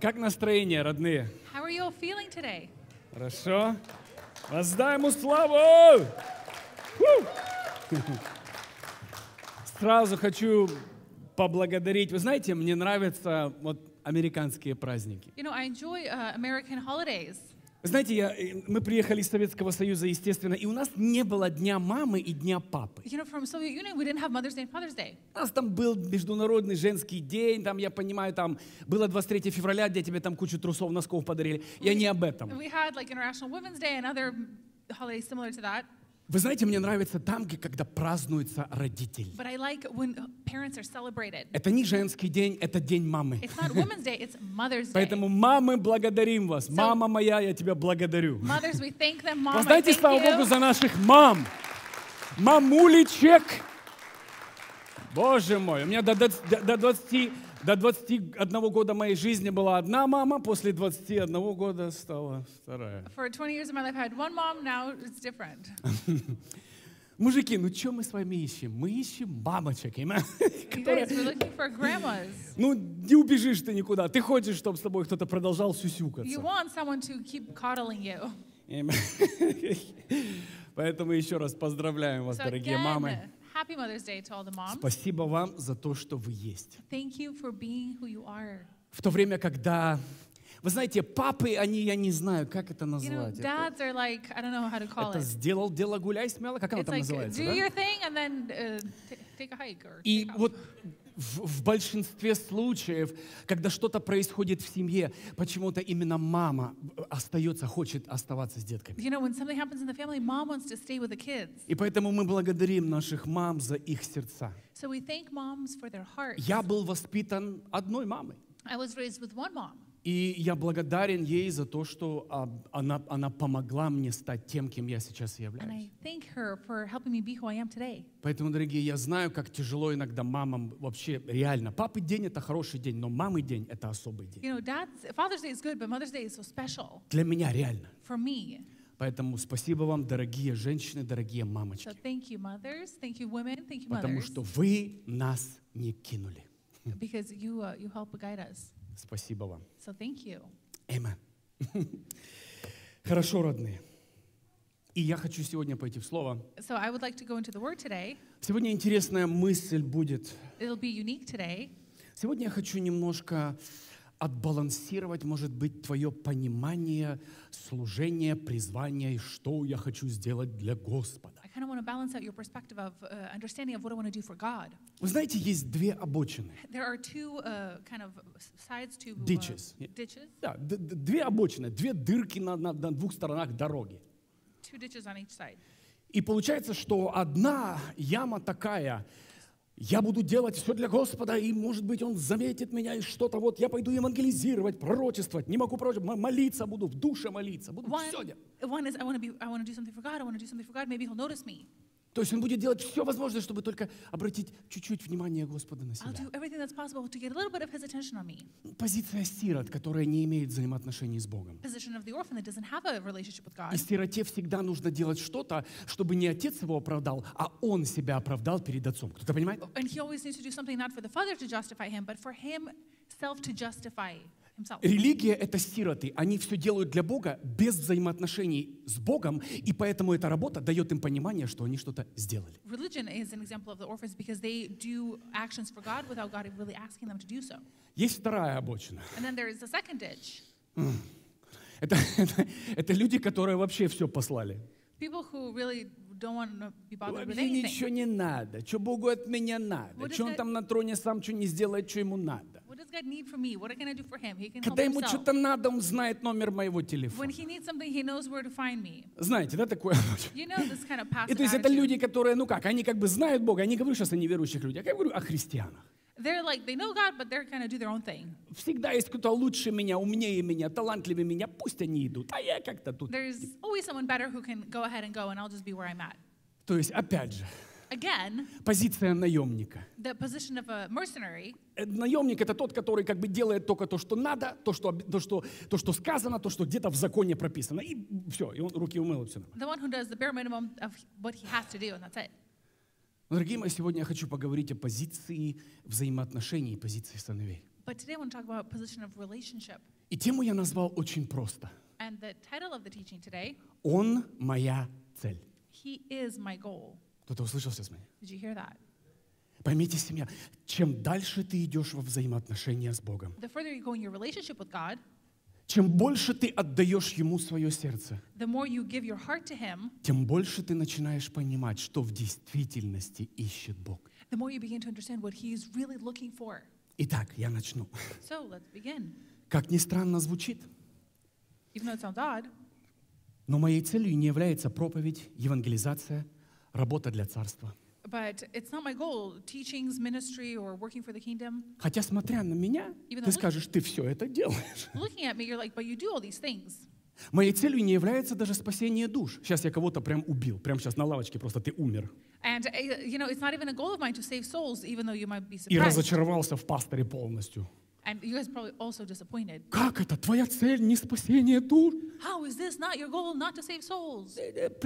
Как настроение, родные? How are you all feeling today? Хорошо? Воздай ему славу! Фу! Сразу хочу поблагодарить. Вы знаете, мне нравятся вот американские праздники. You know, I enjoy American holidays. Знаете, мы приехали из Советского Союза, естественно, и у нас не было Дня мамы и Дня папы. You know, from Soviet Union, we didn't have Mother's Day and Father's Day. У нас там был Международный женский день, там, я понимаю, там было 23 февраля, где тебе там кучу трусов, носков подарили. Я не об этом. We had like International Women's Day and other holidays similar to that. Вы знаете, мне нравится там, когда празднуется родитель. But I like when parents are celebrated. Это не женский день, это день мамы. It's not Women's Day, it's Mother's Day. Поэтому мамы, благодарим вас. Мама моя, я тебя благодарю. Mothers, we thank them. Mom, I Воздайте thank славу Богу you. за наших мам. Мамулечек. Боже мой, у меня до 21 года моей жизни была одна мама, после 21 года стала вторая. For 20 years of my life, I had one mom, now it's different. Мужики, ну что мы с вами ищем? Мы ищем мамочек. You guys, we're looking for grandmas. Ну, не убежишь ты никуда. Ты хочешь, чтобы с тобой кто-то продолжал сюсюкаться. You want someone to keep coddling you. Поэтому еще раз поздравляем вас, So дорогие мамы. again, Happy Mother's Day to all the moms. Спасибо вам за то, что вы есть. Thank you for being who you are. В то время, когда... Вы знаете, папы, они, я не знаю, как это You know, назвать. dads are like, I don't know how to call Это it. сделал дело, гуляй смело. Как оно It's там like, называется? do Да? your thing and then take a hike or И take off. вот в большинстве случаев, когда что-то происходит в семье, почему-то именно мама остается, хочет оставаться с детками. You know, when something happens in the family, mom wants to stay with the kids. И поэтому мы благодарим наших мам за их сердца. So we thank moms for their hearts. Я был воспитан одной мамой. I was raised with one mom. И я благодарен ей за то, что она помогла мне стать тем, кем я сейчас And являюсь. I thank her for helping me be who I am today. Поэтому, дорогие, я знаю, как тяжело иногда мамам вообще реально. Папы день — это хороший день, но мамы день — это особый день. You know, Father's Day is good, but Mother's Day is so special Для меня реально. for me. Поэтому спасибо вам, дорогие женщины, дорогие мамочки. So thank you, mothers. Thank you, women. Thank you, Потому mothers. что вы нас не кинули. Because you help guide us. Спасибо вам. So thank you. Amen. Хорошо, родные. И я хочу сегодня пойти в Слово. So I would like to go into the Word today. Сегодня интересная мысль будет. It'll be unique today. Сегодня я хочу немножко отбалансировать, может быть, твое понимание служения, призвания и что я хочу сделать для Господа. I kind of want to balance out your perspective of understanding of what I want to do for God. Вы знаете, есть две обочины. There are two kind of sides to Ditches. ditches. Да, две обочины, две дырки на двух сторонах дороги. Two ditches on each side. И получается, что одна яма такая: я буду делать все для Господа, и, может быть, Он заметит меня, и что-то вот, я пойду евангелизировать, пророчествовать, не могу пророчествовать, молиться буду, в душе молиться, буду все делать. One is I want to do something for God. I want to do something for God. Maybe He'll notice me. То есть Он будет делать все возможное, чтобы только обратить чуть-чуть внимание Господа на себя. I'll do everything that's possible to get a little bit of His attention on me. Позиция сирот, которая не имеет взаимоотношений с Богом. Position of the orphan that doesn't have a relationship with God. И сироте всегда нужно делать что-то, чтобы не отец его оправдал, а он себя оправдал перед отцом. Кто-то понимает? And he always needs to do something not for the father to justify him, but for himself to justify himself. Религия — это сироты. Они все делают для Бога без взаимоотношений с Богом, и поэтому эта работа дает им понимание, что они что-то сделали. Religion is an example of the orphans because they do actions for God without God really asking them to do so. Есть вторая обочина. And then there is the second ditch. Это люди, которые вообще все послали. People who really don't want to be bothered with Вообще ничего anything. не надо. Что Богу от меня надо? What does Что Он God- там на троне сам что не сделает, что ему надо? What does God need from me? What can I do for him? He can help Когда ему himself. что-то надо, он знает номер моего When телефона. he needs something, he knows where to find me. Знаете, да, такое? You know this kind of И passive то есть это attitude. люди, которые, ну как, они как бы знают Бога. Я не говорю сейчас о неверующих людях, я говорю о христианах. They're like, they know God, but they're kind of do their own thing. Всегда есть кто-то лучше меня, умнее меня, талантливее меня. Пусть они идут, а я как-то тут. There's always someone better who can go ahead and go, and I'll just be where I'm at. То есть, опять же, Again, позиция наемника. the position of a mercenary. Наемник — это тот, который как бы делает только то, что надо, то, что сказано, то, что где-то в законе прописано. И все, и он руки умыл, и все нормально. The one who does the bare minimum of what he has to do, and that's it. Дорогие мои, сегодня я хочу поговорить о позиции взаимоотношений и позиции сыновей. But today I want to talk about position of relationship. И тему я назвал очень просто. And the title of the teaching today, Он моя цель. He is my goal. Кто-то услышал сейчас меня? Did you hear that? Поймите, семья, чем дальше ты идешь во взаимоотношения с Богом, The further you go in your relationship with God, чем больше ты отдаешь Ему свое сердце, the more you give your heart to Him, тем больше ты начинаешь понимать, что в действительности ищет Бог. the more you begin to understand what He is really looking for. Итак, я начну. So let's begin. Как ни странно звучит, Even though it sounds odd, но моей целью не является проповедь, евангелизация, работа для царства. but it's not my goal, teachings, ministry, or working for the kingdom. Хотя, смотря на меня, ты скажешь, ты все это делаешь. Looking at me, you're like, but you do all these things. Моей целью не является даже спасение душ. Сейчас я кого-то прям убил. Прямо сейчас на лавочке просто ты умер. And, it's not even a goal of mine to save souls, even though you might be И surprised. разочаровался в пасторе полностью. And you guys are probably also disappointed. Как это? Твоя цель не спасение душ? How is this not your goal, not to save souls?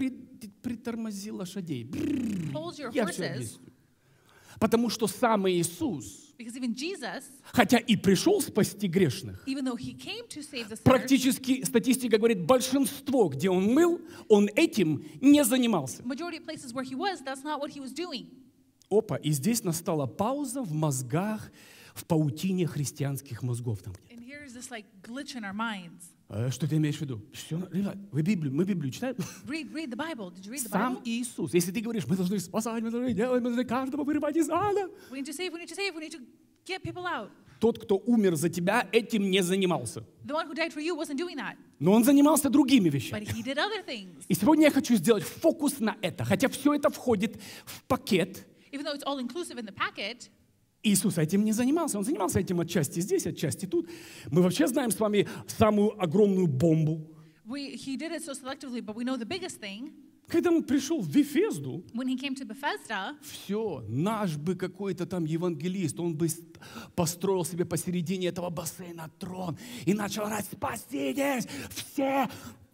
Притормози лошадей. Hold your Я все horses. объясню. Потому что сам Иисус, Because even Jesus, хотя и пришел спасти грешных, even though He came to save the sinners, практически статистика говорит, большинство, где он был, он этим не занимался. majority of places where He was, that's not what He was doing. Опа, и здесь настала пауза в мозгах, в паутине христианских мозгов. Там где-то. And here's this like glitch in our minds. Что ты имеешь в виду? Все, ребят, мы Библию читаем? Read the Bible. Did you read the Сам Bible? Иисус. Если ты говоришь, мы должны спасать, мы должны делать, мы должны каждого вырывать из ада. We need to save, we need to save, we need to get people out. Тот, кто умер за тебя, этим не занимался. The one who died for you wasn't doing that, Но он занимался другими but вещами. He did other things. И сегодня я хочу сделать фокус на это. Хотя все это входит в пакет. Even though it's all inclusive in the packet, Иисус этим не занимался. Он занимался этим отчасти здесь, отчасти тут. Мы вообще знаем с вами самую огромную бомбу. He did it so selectively, but we know the biggest thing, Когда он пришел в Вифезду, when He came to Bethesda, все, наш бы какой-то там евангелист, он бы построил себе посередине этого бассейна трон и начал орать: спаситесь, все,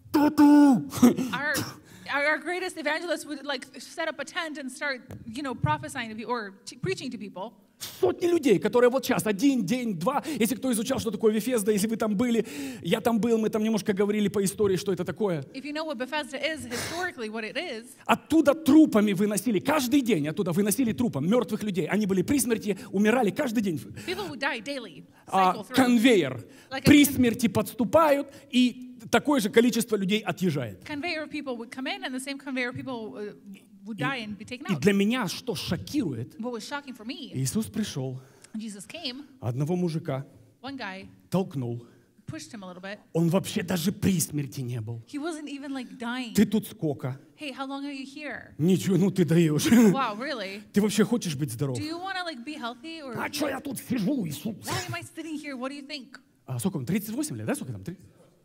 ту-ту. our greatest evangelist would like set up a tent and start, prophesying to people or preaching to people. Сотни людей, которые вот сейчас, один день, два, если кто изучал, что такое Вифезда, если вы там были, я там был, мы там немножко говорили по истории, что это такое. If you know what Bethesda is, historically what it is, Оттуда трупами выносили, каждый день оттуда выносили трупом мертвых людей. Они были при смерти, умирали каждый день. people would die daily, cycle through. Конвейер. При смерти подступают, и такое же количество людей отъезжает. Conveyor of people would come in, and the same conveyor of people would die and be taken И out. для меня что шокирует, What was shocking for me, Иисус пришел, Jesus came, одного мужика one guy толкнул. pushed him a little bit. Он вообще даже при смерти не был. He wasn't even like dying. Ты тут сколько? Hey, how long are you here? Ничего, ну ты даешь. Wow, really? Ты вообще хочешь быть здоров? Do you want to like be healthy or А что я тут сижу, Иисус? why am I sitting here? What do you think? Сколько он? 38 лет, да? Сколько там?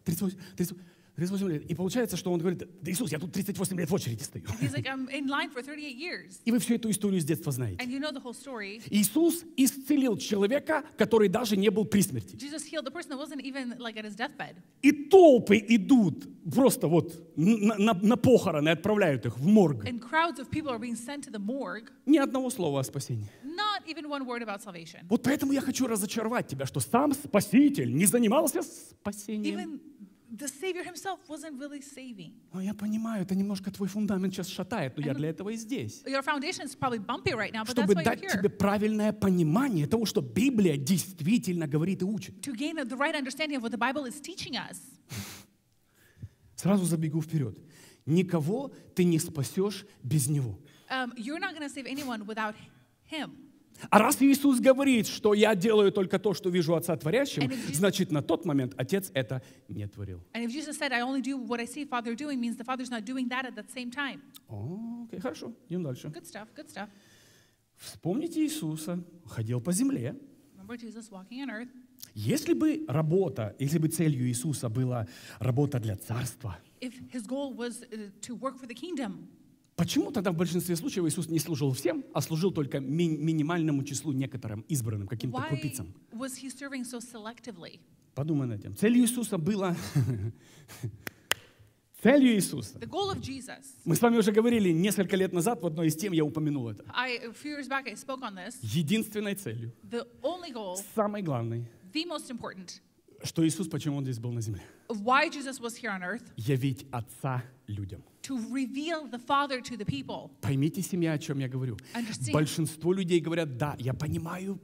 38 лет. И получается, что он говорит: да, Иисус, я тут 38 лет в очереди стою. He's like, I'm in line for 38 years. И вы всю эту историю с детства знаете. And you know the whole story. Иисус исцелил человека, который даже не был при смерти. Jesus healed the person that wasn't even like at his deathbed. И толпы идут просто вот на похороны, отправляют их в морг. And crowds of people are being sent to the morgue. Ни одного слова о спасении. Not even one word about salvation. Вот поэтому я хочу разочаровать тебя, что сам Спаситель не занимался спасением. Even the Savior himself wasn't really saving. Ну, я понимаю, это немножко твой фундамент сейчас шатает, но я для этого и здесь. Your foundation is probably bumpy right now, but Чтобы that's why you're дать тебе here. правильное понимание того, что Библия действительно говорит и учит. To gain the right understanding of what the Bible is teaching us. Сразу забегу вперед. Никого ты не спасешь без Него. You're not going to save anyone without Him. А раз Иисус говорит, что я делаю только то, что вижу Отца творящим, And if Jesus- значит, на тот момент Отец это не творил. And if Jesus said, I only do what I see Father doing, means the Father's not doing that at the same time. Окей, хорошо, идем дальше. Good stuff, good stuff. Вспомните Иисуса, ходил по земле. Remember Jesus walking on earth. Если бы работа, если бы целью Иисуса была работа для царства, If His goal was to work for the kingdom, почему тогда в большинстве случаев Иисус не служил всем, а служил только минимальному числу некоторым избранным, каким-то why крупицам? was He serving so selectively? Подумай над этим. Целью Иисуса было... Целью Иисуса. The goal of Jesus. Мы с вами уже говорили несколько лет назад, в одной из тем я упомянул это. A few years back, I spoke on this. Единственной целью, The only goal, самой главной, the most important, Что Иисус, почему Он здесь был на земле? Why Jesus was here on earth? Явить Отца людям. To reveal the Father to the people. Поймите, семья, о чем я говорю. Understand. Большинство людей говорят, да, я понимаю,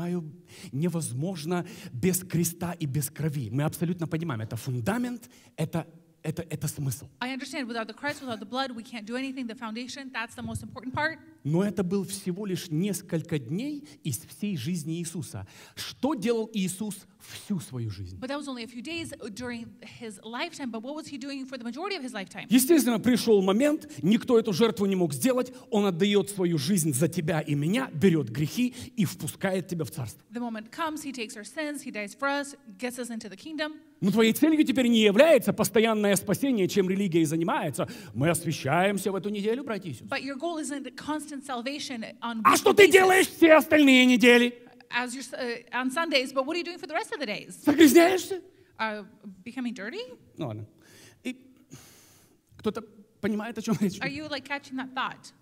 невозможно без креста и без крови. Мы абсолютно понимаем, это фундамент, это смысл. I understand without the Christ, without the blood, we can't do anything. The foundation, that's the most important part. Но это был всего лишь несколько дней из всей жизни Иисуса. Что делал Иисус всю свою жизнь? But that was only a few days during his lifetime. But what was he doing for the majority of his lifetime? Естественно, пришел момент, никто эту жертву не мог сделать, Он отдает свою жизнь за тебя и меня, берет грехи и впускает тебя в царство. The moment comes, he takes our sins, he dies for us, gets us into the kingdom. Но твоей целью теперь не является постоянное спасение, чем религия и занимается. Мы освящаемся в эту неделю, братья и сестры. But your goal isn't the constant salvation on А что weekly ты basis, делаешь все остальные недели? as on Sundays, but what are you doing for the rest of the days? Загрязняешься? Becoming dirty? Ну ладно. И кто-то понимает, о чем речь? Are you like catching that thought?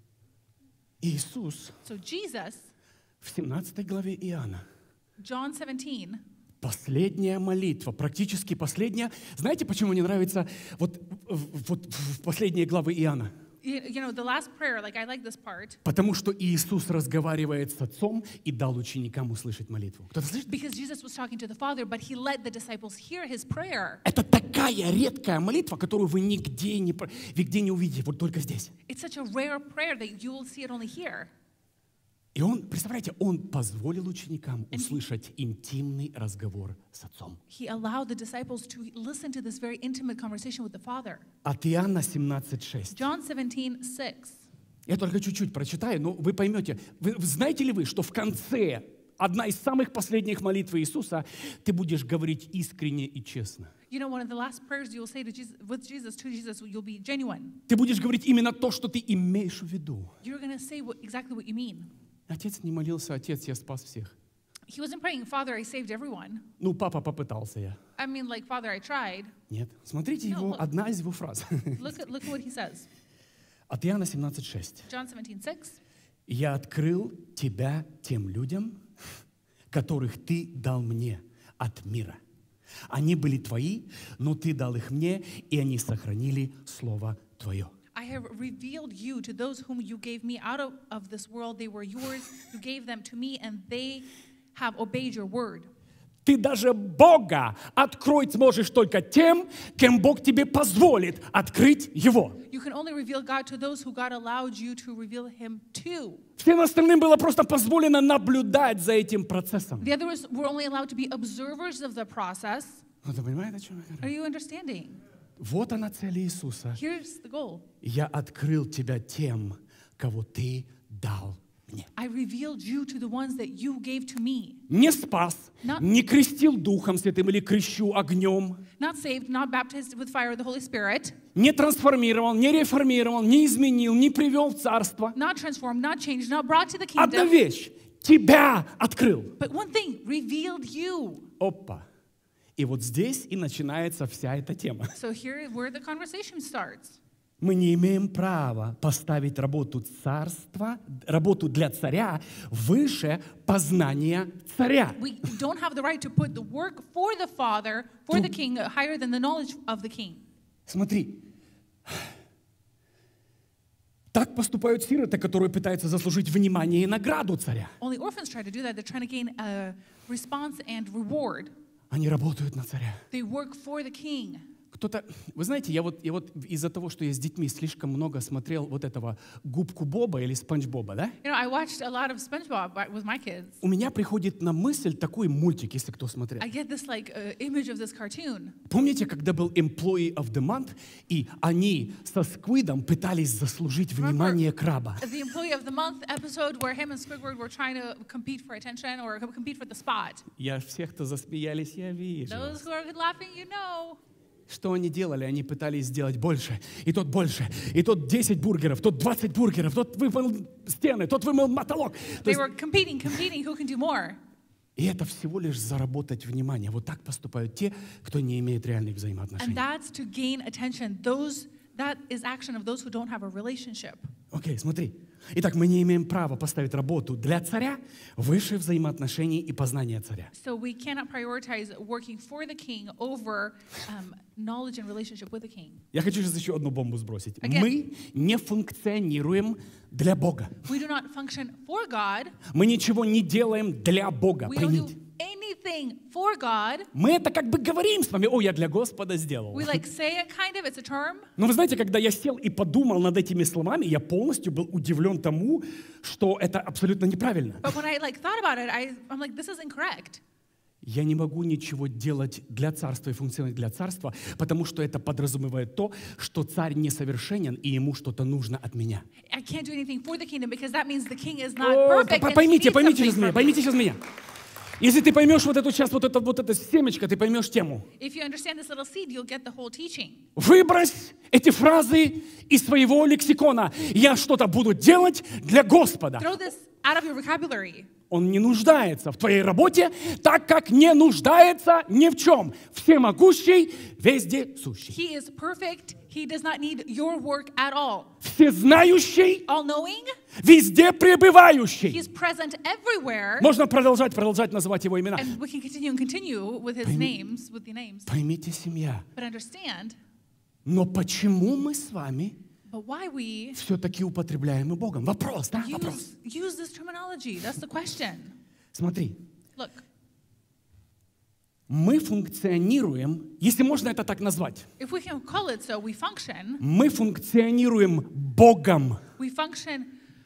Иисус So Jesus, в 17 главе Иоанна. John 17, Последняя молитва, практически последняя. Знаете, почему мне нравится вот в последние главы Иоанна? you know, the last prayer, like I like this part, Потому что Иисус разговаривает с Отцом и дал ученикам услышать молитву. Кто-то слышит? because Jesus was talking to the Father, but he let the disciples hear his prayer. Это такая редкая молитва, которую вы нигде не увидите, вот только здесь. It's such a rare prayer that you will see it only here. И Он, представляете, Он позволил ученикам услышать интимный разговор с Отцом. He allowed the disciples to listen to this very intimate conversation with the Father. От Иоанна 17:6. John 17:6. Я только чуть-чуть прочитаю, но вы поймете. Знаете ли вы, что в конце, одна из самых последних молитв Иисуса, ты будешь говорить искренне и честно. You know, one of the last prayers you will say to Jesus, with Jesus, to Jesus, you'll be genuine. Ты будешь говорить именно то, что ты имеешь в виду. You're going to say exactly what you mean. Отец не молился, Отец, я спас всех. He wasn't praying, Father, I saved everyone. Ну, папа, попытался я. I mean, like, Father, I tried. Нет. Смотрите No, look. одна из его фраз. Look at what he says. От Иоанна 17:6. John 17:6. «Я открыл тебя тем людям, которых ты дал мне от мира. Они были твои, но ты дал их мне, и они сохранили слово твое». I have revealed you to those whom you gave me out of this world. They were yours. You gave them to me, and they have obeyed your word. Ты даже Бога откроить сможешь только тем, кем Бог тебе позволит открыть Его. You can only reveal God to those who God allowed you to reveal Him to. Всем остальным было просто позволено наблюдать за этим процессом. The others were only allowed to be observers of the process. Вы понимаете, о чем я Are говорю? you understanding? Вот она цель Иисуса. Here's the goal. Я открыл тебя тем, кого ты дал мне. I revealed you to the ones that you gave to me. Не спас, не крестил Духом Святым или крещу огнем, Not saved, not baptized with fire of the Holy Spirit, не трансформировал, не реформировал, не изменил, не привел в царство. not transformed, not changed, not brought to the Одна kingdom. вещь. Тебя открыл. But one thing, revealed you. Опа. И вот здесь и начинается вся эта тема. So here where the conversation starts. Мы не имеем права поставить работу царства, работу для царя выше познания царя. We don't have the right to put the work for the Father, for the King, higher than the knowledge of the King. Смотри. Так поступают сироты, которые пытаются заслужить внимание и награду царя. Only orphans try to do that. They're trying to gain a response and reward. Они работают на царя. They work for the King. Кто-то, вы знаете, я вот из-за того, что я с детьми слишком много смотрел вот этого Губку Боба или Спанч Боба, да? You know, I watched a lot of SpongeBob with my kids. У меня приходит на мысль такой мультик, если кто смотрел. I get this like image of this cartoon. Помните, когда был Employee of the Month, и они со Сквидом пытались заслужить внимание краба? The Employee of the Month episode where him and Squidward were trying to compete for attention or compete for the spot. Я всех, кто засмеялись, я вижу. Those who are laughing, you know. Что они делали? Они пытались сделать больше, и тот 10 бургеров, тот 20 бургеров, тот вымыл стены, тот вымыл потолок. They were competing, who can do more. И это всего лишь заработать внимание. Вот так поступают те, кто не имеет реальных And взаимоотношений. that's to gain attention. That is action of those who don't have a relationship. Окей, смотри. Итак, мы не имеем права поставить работу для царя выше взаимоотношений и познания царя. So we cannot prioritize working for the king over knowledge and relationship with the king. Я хочу сейчас еще одну бомбу сбросить. Again. Мы не функционируем для Бога. We do not function for God. Мы ничего не делаем для Бога. We don't do Поймите. anything for God. Мы это как бы говорим с вами, о, я для Господа сделал. We like say it kind of, it's a term. Но вы знаете, когда я сел и подумал над этими словами, я полностью был удивлен тому, что это абсолютно неправильно. But when I like thought about it, I'm like, this is incorrect. Я не могу ничего делать для царства и функционировать для царства, потому что это подразумевает то, что царь несовершенен и ему что-то нужно от меня. I can't do anything for the kingdom because that means the king is not perfect. and he Поймите needs something сейчас меня, from поймите me. сейчас меня. Если ты поймешь вот эту сейчас, вот это семечко, ты поймешь тему. If you understand this little seed, you'll get the whole teaching. Выбрось эти фразы из своего лексикона. Я что-то буду делать для Господа. Throw this out of your vocabulary. Он не нуждается в твоей работе, так как не нуждается ни в чем. Всемогущий, вездесущий. He is perfect. He does not need your work at all. Всезнающий, All-knowing. везде пребывающий. He's present everywhere. Можно продолжать называть его имена. And we can continue with his names, with the names. Поймите, семья, But understand, но почему мы с вами but why we все-таки употребляем и Богом? Вопрос, да? Вопрос. use this terminology. That's the question. Смотри, Look, мы функционируем, если можно это так назвать, if we can call it so, we function. мы функционируем Богом. We function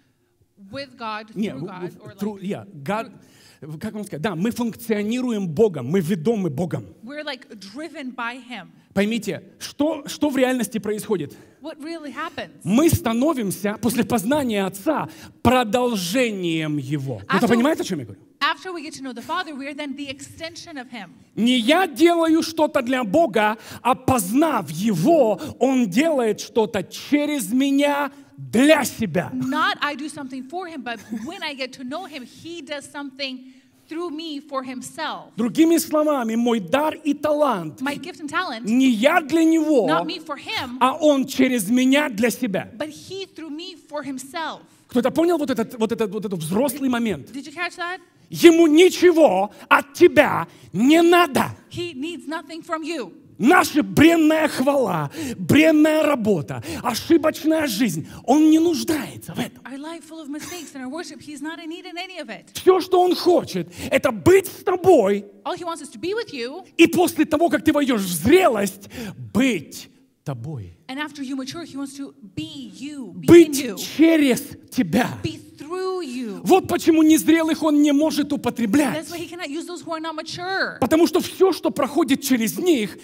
with God, Не, through God, or through- like yeah, God, как вам сказать? Да, мы функционируем Богом, мы ведомы Богом. we're like driven by Him. Поймите, что в реальности происходит? What really happens? Мы становимся после познания Отца продолжением Его. Кто-то понимает, о чем я говорю? After we get to know the Father, we are then the extension of Him. Не я делаю что-то для Бога, а познав Его, Он делает что-то через меня для себя. Not I do something for Him, but when I get to know Him, He does something through me for Himself. Другими словами, мой дар и талант My gift and talent, не я для Него, not me for Him, а Он через меня для себя. but He through me for Himself. Кто-то понял вот этот взрослый момент? Did you catch that? Ему ничего от тебя не надо. He needs nothing from you. Наша бренная хвала, бренная работа, ошибочная жизнь, Он не нуждается в этом. Our life full of mistakes and our worship, He's not in need in any of it. Все, что Он хочет, это быть с тобой, All He wants is to be with you, и после того, как ты войдешь в зрелость, быть тобой. and after you mature, He wants to be you, be in Быть you, через тебя. be through you. Вот почему незрелых Он не может употреблять. That's why He cannot use those who are not mature. Потому что все, что проходит через них,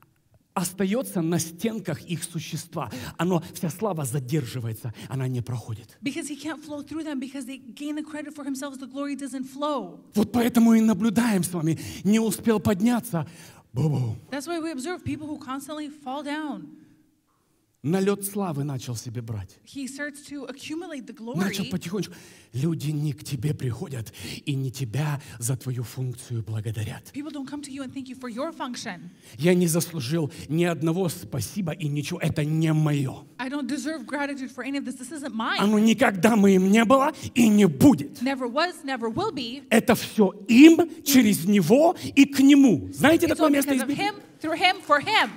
остается на стенках их существа. Вся слава задерживается, она не проходит. Because He can't flow through them because they gain the credit for Himself, the glory doesn't flow. Вот поэтому и наблюдаем с вами. Не успел подняться. Бу-бу. That's why we observe people who constantly fall down. Налет славы начал себе брать. He starts to accumulate the Начал glory. потихонечку. Люди не к тебе приходят и не тебя за твою функцию благодарят. People don't come to you and thank you for your function. Я не заслужил ни одного спасибо и ничего. Это не мое. I don't deserve gratitude for any of this. This isn't mine. Оно никогда моим не было и не будет. Never was, never will be. Это все им, через него и к нему. Знаете It's такое all место because из of Библии? Him, through Him, for Him.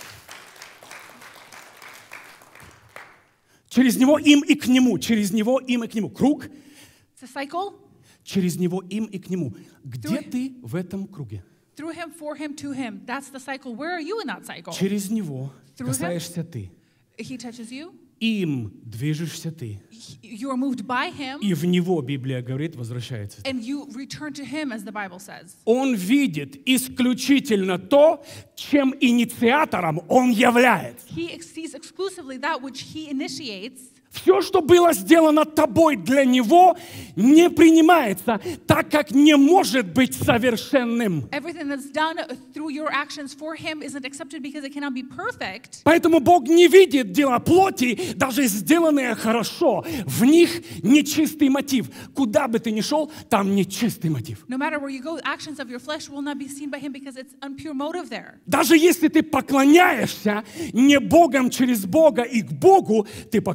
Через него, им и к нему. Через него, им и к нему. Круг. It's a cycle. Через него, им и к нему. Где Through- ты в этом круге? Through Him, for Him, to Him. That's the cycle. Where are you in that cycle? Через него Through касаешься ты. He touches you. Им движешься ты. You are moved by Him. И в него, Библия говорит, возвращается. And you return to Him, as the Bible says. Он видит исключительно то, чем инициатором он является. He sees exclusively that which He initiates. Все, что было сделано тобой для него, не принимается, так как не может быть совершенным. Everything that's done through your actions for Him isn't accepted because it cannot be perfect. Поэтому Бог не видит дела плоти, даже сделанные хорошо. В них нечистый мотив. Куда бы ты ни шел, там нечистый мотив. No matter where you go, actions of your flesh will not be seen by Him because it's unpure motive there. Даже если ты поклоняешься не Богом через Бога и к Богу, ты поклоняешься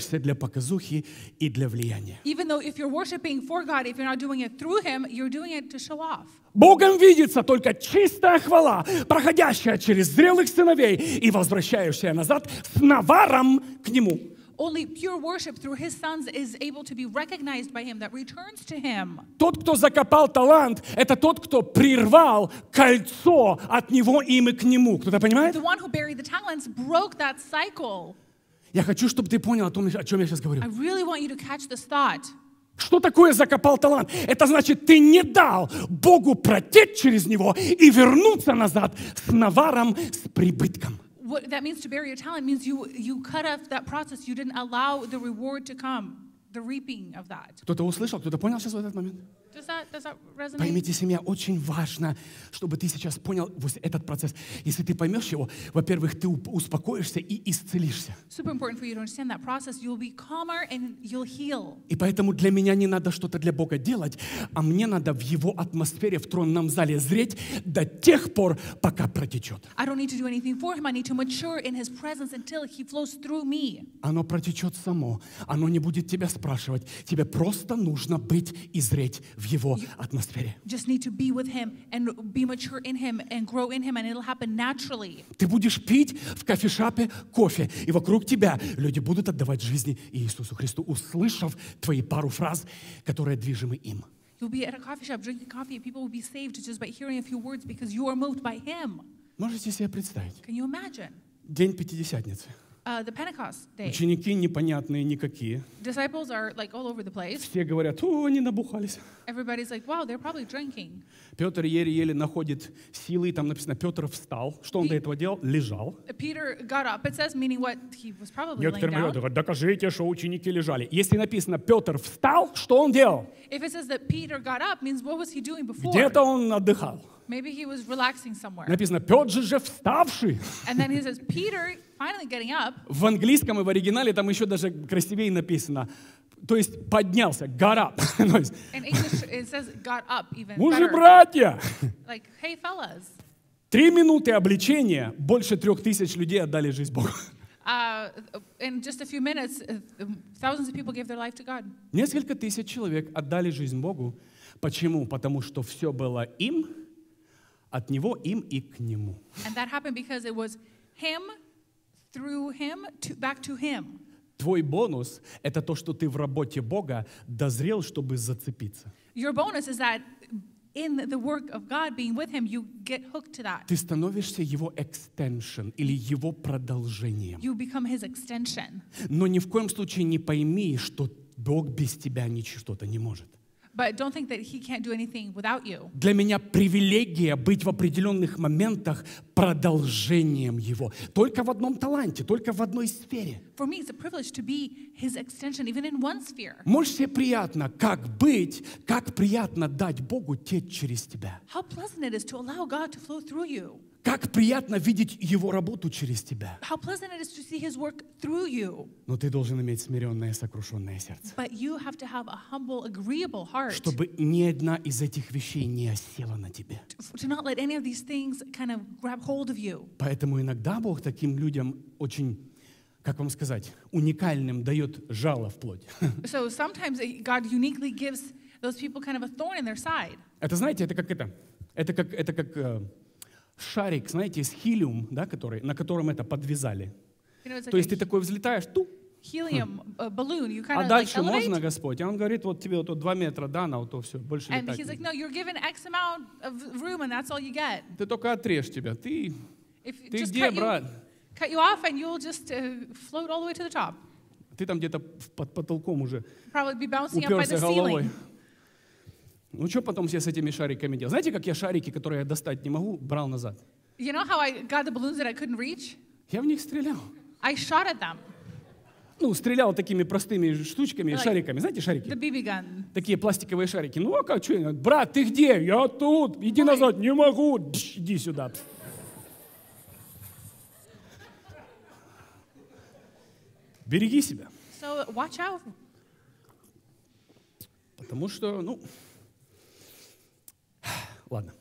занимаешься для показухи и для влияния. Even though if you're worshiping for God, if you're not doing it through Him, you're doing it to show off. Богом видится только чистая хвала, проходящая через зрелых сыновей и возвращающая назад с наваром к Нему. Only pure worship through His sons is able to be recognized by Him, that returns to Him. Тот, кто закопал талант, это тот, кто прервал кольцо от него им и к нему. Кто-то понимает? The one who buried the talents broke that cycle. Я хочу, чтобы ты понял о том, о чем я сейчас говорю. I really want you to catch this thought. Что такое закопал талант? Это значит, ты не дал Богу протечь через него и вернуться назад с наваром, с прибытком. What that means to bury your talent means you cut off that process. You didn't allow the reward to come, the reaping of that. Кто-то услышал, кто-то понял сейчас в этот момент? Does that resonate? Поймите, семья, очень важно, чтобы ты сейчас понял вот этот процесс. Если ты поймешь его, во-первых, ты успокоишься и исцелишься. Super important for you to understand that process. You'll be calmer and you'll heal. И поэтому для меня не надо что-то для Бога делать, а мне надо в Его атмосфере, в тронном зале зреть до тех пор, пока протечет. I don't need to do anything for Him. I need to mature in His presence until He flows through me. Оно протечет само, оно не будет тебя спрашивать. Тебе просто нужно быть и зреть в Его атмосфере. Just need to be with Him and be mature in Him and grow in Him, and it'll happen naturally. Ты будешь пить в кофешапе кофе, и вокруг тебя люди будут отдавать жизни Иисусу Христу, услышав твои пару фраз, которые движимы им. You'll be at a coffee shop drinking coffee, and people will be saved just by hearing a few words because you are moved by Him. Можете себе представить? Can you imagine? День Пятидесятницы. The Pentecost day. Ученики непонятные никакие. Disciples are like all over the place. Все говорят, о, они набухались. Everybody's like, wow, they're probably drinking. Петр еле-еле находит силы, там написано, Петр встал. Что он до этого делал? Лежал. Peter got up, it says, meaning what? He was probably laying Некоторые down. говорят, докажите, что ученики лежали. Если написано, Петр встал, что он делал? If it says that Peter got up, means what was he doing before? Где-то он отдыхал. Maybe he was relaxing somewhere. Написано, Петр же вставший. And then he says, Peter finally getting up. В английском и в оригинале там еще даже красивее написано. То есть поднялся, got up. In English, it says got up even Мужи, better. братья! Like, hey, fellas. 3 минуты обличения, больше 3000 людей отдали жизнь Богу. In just a few minutes, thousands of people gave their life to God. Несколько тысяч человек отдали жизнь Богу. Почему? Потому что все было им, от Него, им и к Нему. And that happened because it was Him, through Him, back to Him. Твой бонус – это то, что ты в работе Бога дозрел, чтобы зацепиться. Your bonus is that in the work of God, being with Him, you get hooked to that. Ты становишься Его экстеншн или Его продолжением. You become His extension. Но ни в коем случае не пойми, что Бог без тебя ничего-то не может. But don't think that He can't do anything without you. Для меня привилегия быть в определенных моментах продолжением Его. Только в одном таланте, только в одной сфере. For me, it's a privilege to be His extension, even in one sphere. Может, себе приятно, как быть, как приятно дать Богу течь через тебя. How pleasant it is to allow God to flow through you. Как приятно видеть Его работу через тебя. How pleasant it is to see His work through you. Но ты должен иметь смиренное, сокрушенное сердце. But you have to have a humble, agreeable heart. Чтобы ни одна из этих вещей не осела на тебе. To not let any of these things kind of grab hold of you. Поэтому иногда Бог таким людям очень, как вам сказать, уникальным дает жало в плоть. So sometimes God uniquely gives those people kind of a thorn in their side. Это, знаете, это как шарик, знаете, из хелиум, да, на котором это подвязали. You know, it's То есть like ты такой взлетаешь, helium balloon. You kind а of like дальше elevate. можно, Господь? А он говорит, вот тебе вот 2 метра дано, вот то все, больше And летать He's like, не no, you're given X amount of room, and that's all you get. Ты только отрежь тебя. Ты If Ты just где, cut брат? you off, and you'll just float all the way to the top. Ты там где-то под потолком уже Probably be bouncing up by уперся the головой. ceiling. Ну что потом все с этими шариками делал? Знаете, как я шарики, которые я достать не могу, брал назад? You know how I got the balloons that I couldn't reach? Я в них стрелял. I shot at them. Ну, стрелял такими простыми штучками, Like шариками. Знаете, The шарики? BB gun. Такие пластиковые шарики. Ну, а как, что? Брат, ты где? Я тут. Иди назад. Не могу. Иди сюда. Береги себя. So watch out. Потому что, ладно.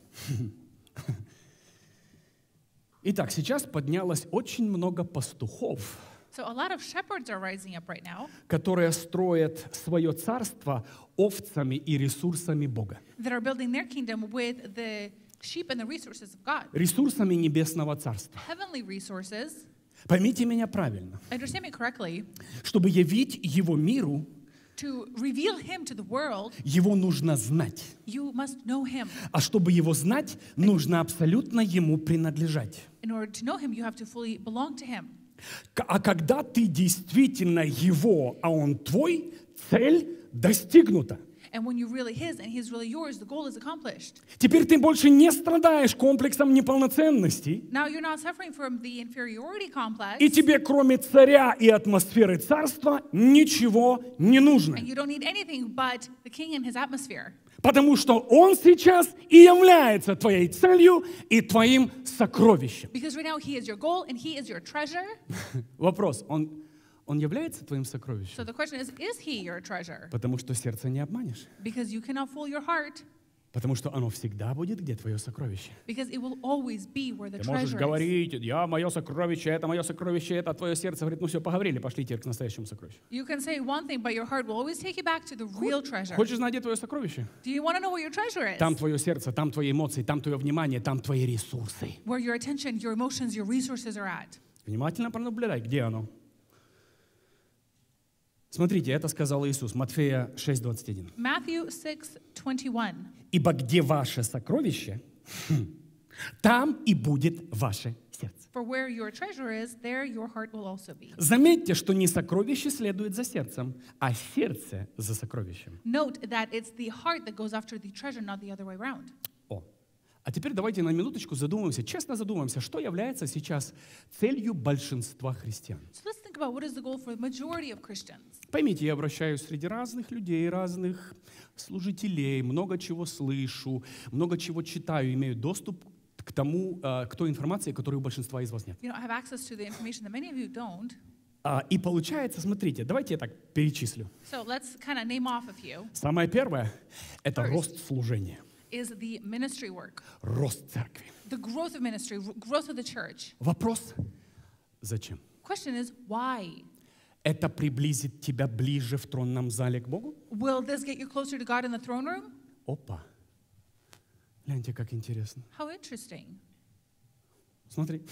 Итак, сейчас поднялось очень много пастухов, So a lot of shepherds are rising up right now которые строят свое царство овцами и ресурсами Бога, that are building their kingdom with the sheep and the resources of God, ресурсами небесного царства. heavenly resources. Поймите меня правильно. Understand me correctly. Чтобы явить Его миру, To reveal Him to the world, Его нужно знать. you must know Him. А чтобы Его знать, нужно абсолютно Ему принадлежать. In order to know Him, you have to fully belong to Him. А когда ты действительно Его, а Он твой, цель достигнута. And when you're really His and He's really yours, the goal is accomplished. Теперь ты больше не страдаешь комплексом неполноценности, Now you're not suffering from the inferiority complex, и тебе, кроме царя и атмосферы царства, ничего не нужно. and you don't need anything but the King and His atmosphere. Потому что Он сейчас и является твоей целью и твоим сокровищем. Because right now He is your goal and He is your treasure. Вопрос, Он является твоим So сокровищем? the question is He your treasure? Потому что сердце не обманешь. Because you cannot fool your heart, Потому что оно всегда будет, где твое сокровище. because it will always be where the Ты можешь treasure is. говорить, мое сокровище, это, а твое сердце говорит, ну все, поговорили, пошли теперь к настоящему сокровищу. You can say one thing, but your heart will always take you back to the real treasure. Хочешь знать, где твое сокровище? Do you want to know what your treasure is? Там твое сердце, там твои эмоции, там твое внимание, там твои ресурсы. Where your attention, your emotions, your resources are at. Внимательно пронаблюдай, где оно. Смотрите, это сказал Иисус, Матфея 6:21. Matthew 6:21. Ибо где ваше сокровище, там и будет ваше сердце. For where your treasure is, there your heart will also be. Заметьте, что не сокровище следует за сердцем, а сердце за сокровищем. Note that it's the heart that goes after the treasure, not the other way around. О. А теперь давайте на минуточку задумаемся, честно задумаемся, что является сейчас целью большинства христиан. So let's think about what is the goal for the majority of Christians. Поймите, я обращаюсь среди разных людей, разных служителей, много чего слышу, много чего читаю, имею доступ к той информации, которой у большинства из вас нет. You know, I have access to the information that many of you don't. И получается, смотрите, давайте я так перечислю. So let's kind of name off a few. Самое первое – это First. рост служения, Is the ministry work, рост церкви. the growth of ministry, growth of the church. Вопрос – зачем? Question is, why? Это приблизит тебя ближе в тронном зале к Богу? Will this get you closer to God in the throne room? Опа! Гляньте, как интересно. How interesting. Смотри.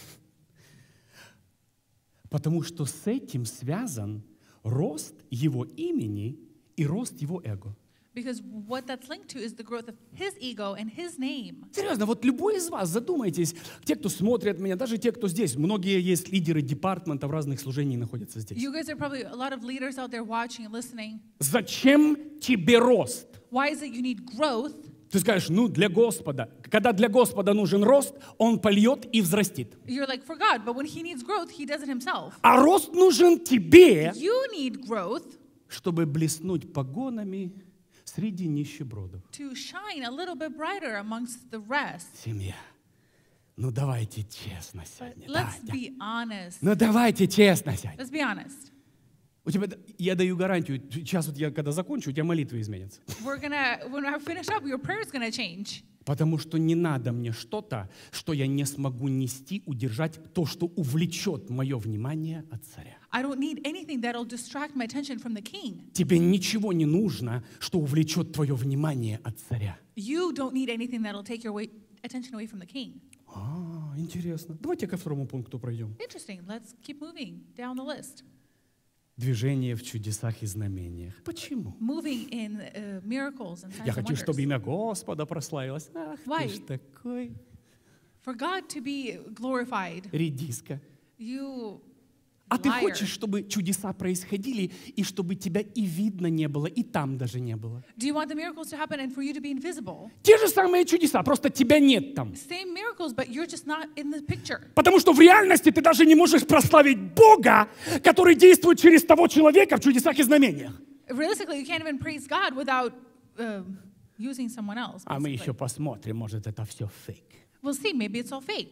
Потому что с этим связан рост его имени и рост его эго. Because what that's linked to is the growth of His ego and His name. Серьезно, вот любой из вас, задумайтесь, те, кто смотрят меня, даже те, кто здесь, многие есть лидеры департаментов разных служений находятся здесь. You guys are probably a lot of leaders out there watching and listening. Зачем тебе рост? Why is it you need growth? Ты скажешь, для Господа. Когда для Господа нужен рост, Он польет и взрастит. You're like, for God, but when He needs growth, He does it Himself. А рост нужен тебе, You need growth чтобы блеснуть погонами среди нищебродов. to shine a little bit brighter amongst the rest. Семья. Давайте честно But сегодня. let's Давайте. be honest. Давайте честно сегодня. Let's be honest. У тебя, я даю гарантию, сейчас вот я когда закончу, у тебя молитва изменится. When I finish up, your prayer is going to change. Потому что не надо мне что-то, что я не смогу нести, удержать то, что увлечет мое внимание от царя. I don't need anything that'll distract my attention from the King. Тебе ничего не нужно, что увлечет твое внимание от царя. You don't need anything that'll take your attention away from the King. Интересно. Давайте ко второму пункту пройдем. Interesting. Let's keep moving down the list. Движение в чудесах и знамениях. Почему? Moving in miracles and signs Я and хочу, чтобы wonders. имя Господа прославилось. Ах, Why? ты ж такой For God to be glorified, редиска. you А ты liar. хочешь, чтобы чудеса происходили, и чтобы тебя и видно не было, и там даже не было. Do you want the miracles to happen and for you to be invisible? Те же самые чудеса, просто тебя нет там. Same miracles, but you're just not in the picture. Потому что в реальности ты даже не можешь прославить Бога, который действует через того человека в чудесах и знамениях. Realistically, you can't even praise God without using someone else. А мы basically. еще посмотрим, может, это все фейк. We'll see. Maybe it's all fake.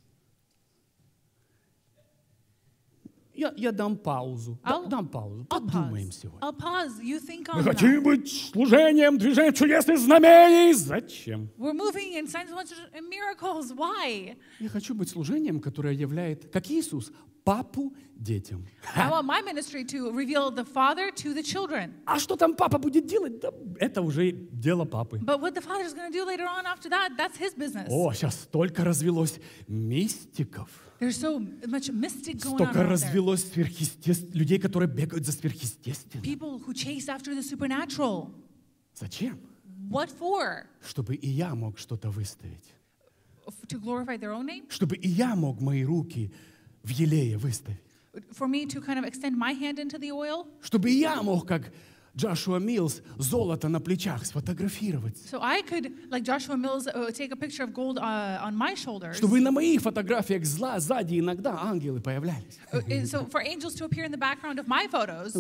Я дам паузу. Дам паузу. I'll Подумаем pause. сегодня. I'll pause. You think Мы on that. хотим быть служением, движением чудес и знамений. Зачем? We're moving in signs, wonders, and miracles. Why? Я хочу быть служением, которое являет, как Иисус, папу детям. I want my ministry to reveal the Father to the children. А что там папа будет делать? Да, это уже дело папы. But what the Father's going to do later on after that, that's his business. О, сейчас столько развелось мистиков. There's so much mystic going on Столько out there. развелось людей, которые бегают за сверхъестественным. People who chase after the supernatural. Зачем? What for? Чтобы и я мог что-то выставить. To glorify their own name? Чтобы и я мог мои руки в елее выставить. For me to kind of extend my hand into the oil? Чтобы и я мог, как Джошуа Миллс, золото на плечах сфотографировать. So I could, like Joshua Mills, take a picture of gold on my shoulders. Чтобы на моих фотографиях сзади иногда ангелы появлялись. So for angels to appear in the background of my photos.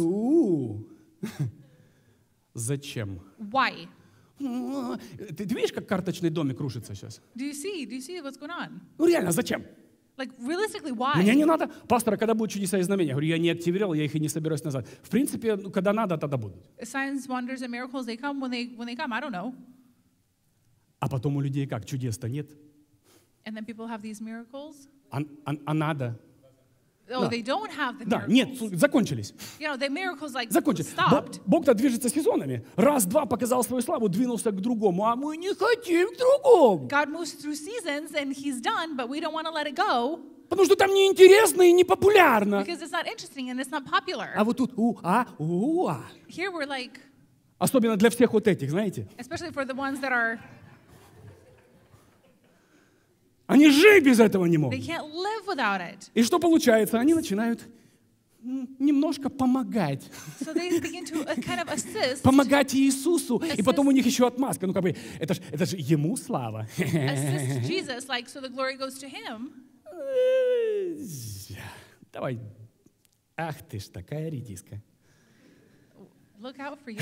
Зачем? Why? Ты видишь, как карточный домик рушится сейчас? Do you see what's going on? Ну реально, зачем? Like realistically, why? Мне не надо. Пастора, когда будут чудеса и знамения? Я говорю, я не активировал, я их и не собираюсь назад. В принципе, когда надо, тогда будут. Signs, wonders, and miracles, they come when they come. I don't know. А потом у людей как? Чудес-то нет. And then people have these miracles. А надо? Oh, they don't have the Да, miracles. нет, закончились. You know, the miracles like Закончились. stopped. Бог-то движется сезонами. Раз-два показал свою славу, двинулся к другому, а мы не хотим к другому. God moves through seasons and he's done, but we don't want to let it go Потому что там неинтересно и непопулярно. because it's not interesting and it's not popular. А вот тут уа. Here we're like, Особенно для всех вот этих, знаете. especially for the ones that are, Они жить без этого не they могут. can't live without it. И что получается? Они начинают немножко помогать. So they begin to kind of assist Помогать Иисусу. И потом у них еще отмазка. Ну как бы, это ж Ему слава. Jesus, like, so the glory goes to him. Давай. Ах ты ж такая редиска. Look out for you.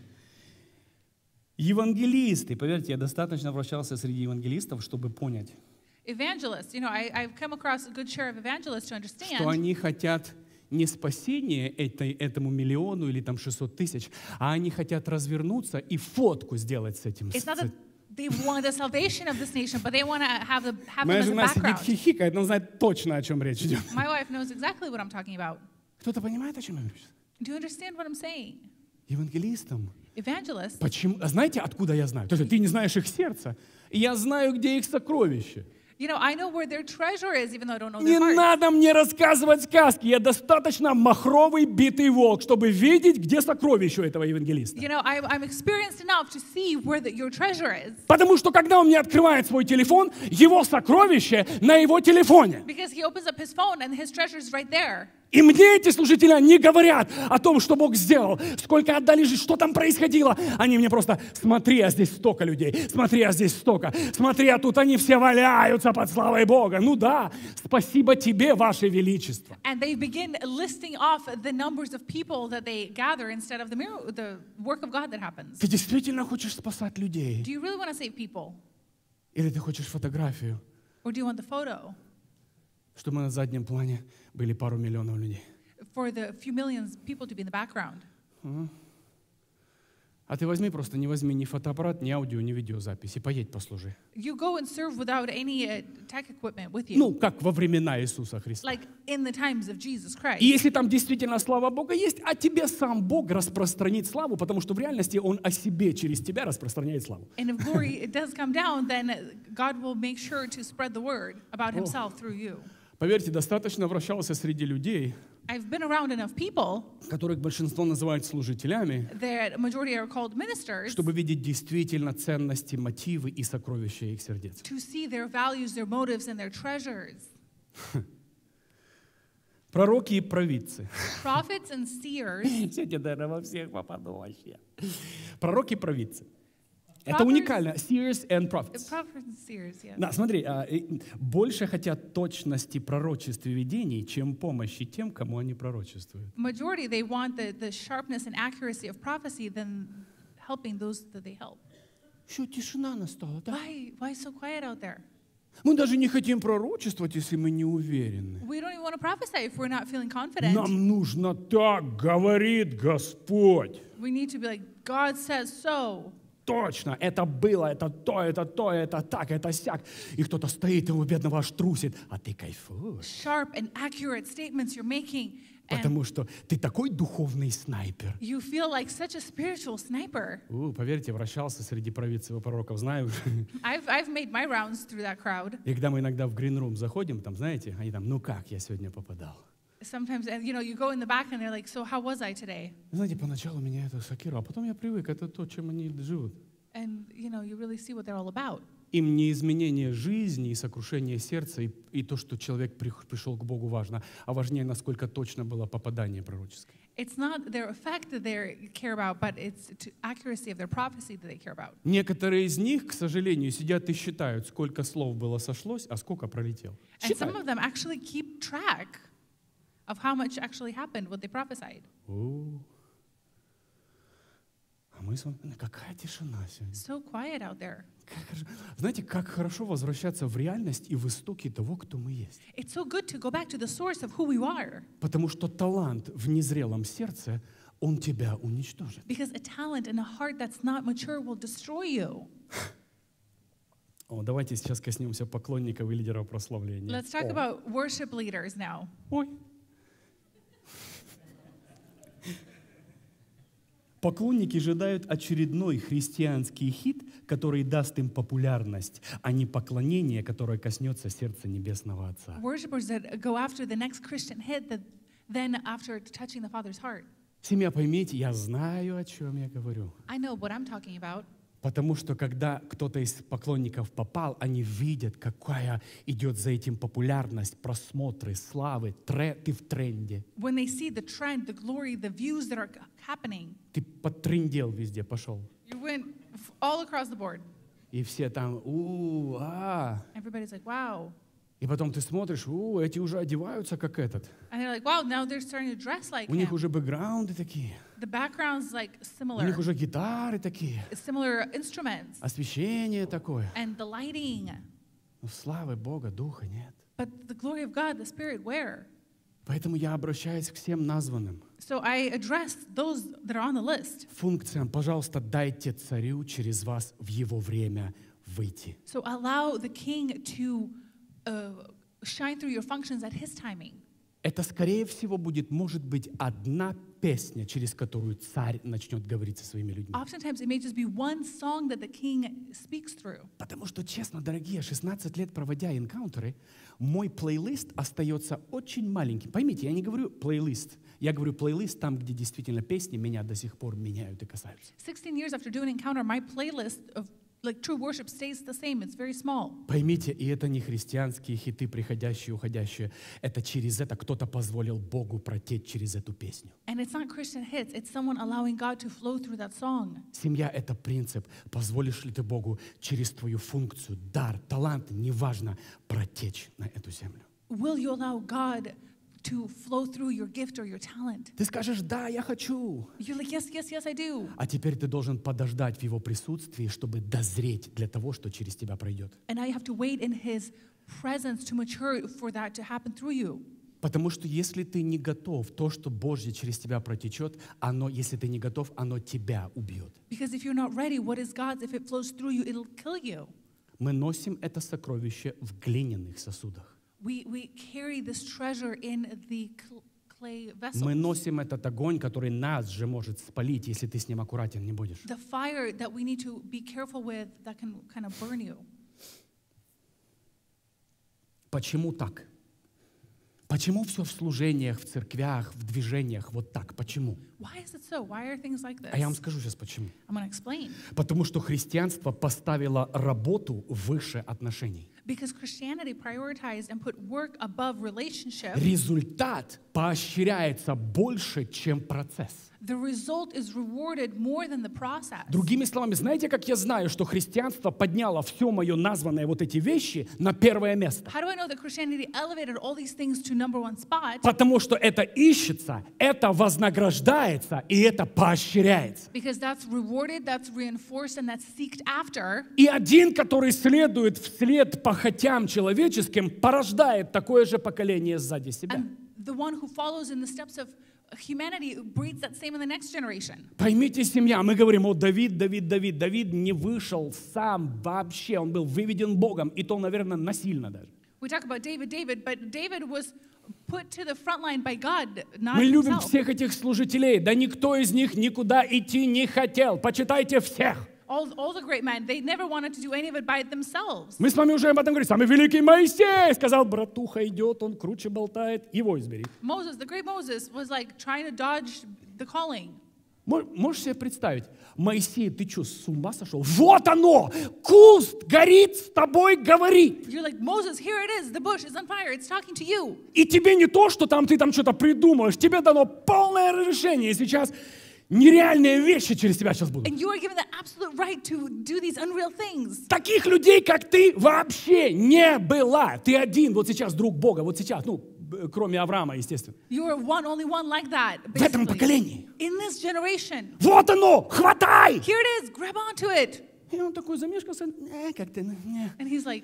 Евангелисты. Поверьте, я достаточно вращался среди евангелистов, чтобы понять, Evangelists, you know, I've come across a good share of evangelists to understand что они хотят не спасение этому миллиону или там 600 тысяч, а они хотят развернуться и фотку сделать с этим. it's not that they want the salvation of this nation, but they want to have them Моя as a жена сидит background. хихикает, но знает точно, о чем речь идет. My wife knows exactly what I'm talking about. Кто-то понимает, о чем я говорю? Do you understand what I'm saying? Евангелистам. Evangelists, Почему? А знаете, откуда я знаю? То есть ты не знаешь их сердца. И я знаю, где их сокровище. you know, I know where their treasure is, even though I don't know Не their heart. надо мне рассказывать сказки. Я достаточно махровый битый волк, чтобы видеть, где сокровище у этого евангелиста. You know, I'm experienced enough to see where your treasure is. Потому что когда он мне открывает свой телефон, его сокровище на его телефоне. Because he opens up his phone and his treasure is right there. И мне эти служители не говорят о том, что Бог сделал, сколько отдали, что там происходило. Они мне просто: смотри, а здесь столько людей, смотри, а здесь столько, смотри, а тут они все валяются под славой Бога. Ну да, спасибо тебе, Ваше Величество. And they begin listing off the numbers of people that they gather instead of the work of God that happens. Ты действительно хочешь спасать людей? Do you really want to save people? Или ты хочешь фотографию, Or do you want the photo чтобы на заднем плане были пару миллионов людей? for the few millions people to be in the background? А ты возьми просто, не возьми ни фотоаппарат, ни аудио, ни видеозапись и поедь послужи. You go and serve without any tech equipment with you, Ну, как во времена Иисуса Христа. like in the times of Jesus Christ. И если там действительно слава Бога есть, а тебе сам Бог распространит славу, потому что в реальности Он о себе через тебя распространяет славу. And if glory it does come down, then God will make sure to spread the word about himself through you. Поверьте, достаточно вращался среди людей, I've been around enough people, которых большинство называют служителями, the majority are called ministers, чтобы видеть действительно ценности, мотивы и сокровища их сердец. to see their values, their motives, and their treasures. Пророки и провидцы. Prophets and seers. Сегодня, наверное, во всех попаду вообще. Пророки и провидцы. Это Prophets- уникально. Seers and prophets. Prophets and seers, yes. Да, смотри, больше хотят точности пророчеств и видений, чем помощи тем, кому они пророчествуют. Majority, they want the sharpness and accuracy of prophecy than helping those that they help. Что, тишина настала, да? Why so quiet out there? Мы даже не хотим пророчествовать, если мы не уверены. We don't even want to prophesy if we're not feeling confident. Нам нужно так, говорит Господь. We need to be like, God says so. точно, это было, это то, это так, это сяк. И кто-то стоит, его бедного аж трусит, а ты кайфуешь. Sharp and accurate statements you're making. And Потому что ты такой духовный снайпер. you feel like such a spiritual sniper. Поверьте, вращался среди провидцев и пророков, знаю. I've made my rounds through that crowd. И когда мы иногда в грин-рум заходим, там, знаете, они там, ну как я сегодня попадал? Sometimes, and you go in the back and they're like, so how was I today? Знаете, поначалу меня это шокировало, а потом я привык, это то, чем они живут. And, you really see what they're all about. Им не изменение жизни и сокрушение сердца, и то, что человек пришел к Богу, важно, а важнее, насколько точно было попадание пророческое. It's not their effect that they care about, but it's the accuracy of their prophecy that they care about. Некоторые из них, к сожалению, сидят и считают, сколько слов было сошлось, а сколько пролетело. And some of them actually keep track of how much actually happened, what they prophesied. А мы с вами, какая тишина сегодня. So quiet out there. Знаете, как хорошо возвращаться в реальность и в истоки того, кто мы есть. It's so good to go back to the source of who we are. Потому что талант в незрелом сердце, он тебя уничтожит. Because a talent in a heart that's not mature will destroy you. Давайте сейчас коснемся поклонников и лидеров прославления. Let's talk about worship leaders now. Ой. Поклонники ожидают очередной христианский хит, который даст им популярность, а не поклонение, которое коснется сердца Небесного Отца. Worshippers that go after the next Christian hit, that then after touching the Father's heart. Семья, поймите, я знаю, о чем я говорю. I know what I'm talking about. Потому что когда кто-то из поклонников попал, они видят, какая идет за этим популярность, просмотры, славы, ты в тренде. When they see the trend, the glory, the views that are happening, Ты подтрендел везде, пошел. you went all across the board. И все там, Everybody's like, wow. И потом ты смотришь, эти уже одеваются как этот. And they're like, wow, now they're starting to dress like У них him. уже бэкграунды такие. The background's like У similar, них уже гитары такие. similar instruments, Освещение такое. and the lighting. Но славы Бога, Духа нет. But the glory of God, the Spirit, where? Поэтому я обращаюсь к всем названным. So I address those that are on the list. Функциям, пожалуйста, дайте царю через вас в его время выйти. So allow the king to shine through your functions at his timing. Это, скорее всего, будет, может быть, одна песня, через которую царь начнет говорить со своими людьми. Oftentimes it may just be one song that the king speaks through. Потому что, честно, дорогие, 16 лет проводя энкаунтеры, мой плейлист остается очень маленьким. Поймите, я не говорю плейлист. Я говорю плейлист там, где действительно песни меня до сих пор меняют и касаются. 16 years after doing Encounter, my playlist of true worship stays the same. It's very small. Поймите, и это не христианские хиты, приходящие, уходящие. Это через это кто-то позволил Богу протечь через эту песню. And it's not Christian hits. It's someone allowing God to flow through that song. Семья — это принцип. Позволишь ли ты Богу через твою функцию, дар, талант, неважно, протечь на эту землю? Will you allow God to flow through your gift or your talent? Ты скажешь, да, я хочу. You're like, yes, yes, yes, I do. А теперь ты должен подождать в Его присутствии, чтобы дозреть для того, что через тебя пройдет. And now you have to wait in His presence to mature for that to happen through you. Потому что если ты не готов, то, что Божье через тебя протечет, если ты не готов, оно тебя убьет. Because if you're not ready, what is God's? If it flows through you, it'll kill you. Мы носим это сокровище в глиняных сосудах. We carry this treasure in the clay vessels. Мы носим этот огонь, который нас же может спалить, если ты с ним аккуратен не будешь. The fire that we need to be careful with that can kind of burn you. Почему так? Почему все в служениях, в церквях, в движениях вот так? Почему? Why is it so? Why are things like this? А я вам скажу сейчас почему. I'm going to explain. Потому что христианство поставило работу выше отношений. Because Christianity prioritized and put work above relationship. Результат поощряется больше, чем процесс. The result is rewarded more than the process. Другими словами, знаете, как я знаю, что христианство подняло все мое названное вот эти вещи на первое место? How do I know that Christianity elevated all these things to number one spot? Потому что это ищется, это вознаграждается и это поощряется. Because that's rewarded, that's reinforced, and that's seeked after. И один, который следует вслед похотям человеческим, порождает такое же поколение сзади себя. And the one who follows in the steps of humanity breeds that same in the next generation. Поймите, семья, мы говорим, о, Давид не вышел сам вообще, он был выведен Богом, и то, наверное, насильно даже. We talk about David, but David was put to the front line by God, not Мы любим himself. всех этих служителей, да никто из них никуда идти не хотел. Почитайте всех. All the great men, they never wanted to do any of it by themselves. Мы с вами уже об этом говорили. Самый великий Моисей сказал, братуха идет, он круче болтает, его избери. Moses, the great Moses, was like trying to dodge the calling. Можешь себе представить, Моисей, ты что, с ума сошел? Вот оно, куст горит, с тобой говорит. You're like, Moses, here it is, the bush is on fire, it's talking to you. И тебе не то, что там ты там что-то придумываешь, тебе дано полное разрешение. И сейчас нереальные вещи через тебя сейчас будут. And you are given the absolute right to do these unreal things. Таких людей, как ты, вообще не было. Ты один вот сейчас друг Бога, вот сейчас, кроме Авраама, естественно. You are only one like that, В этом basically. поколении. In this generation. Вот оно, хватай! Here it is, grab onto it. И он такой замешкался, как-то, And he's like,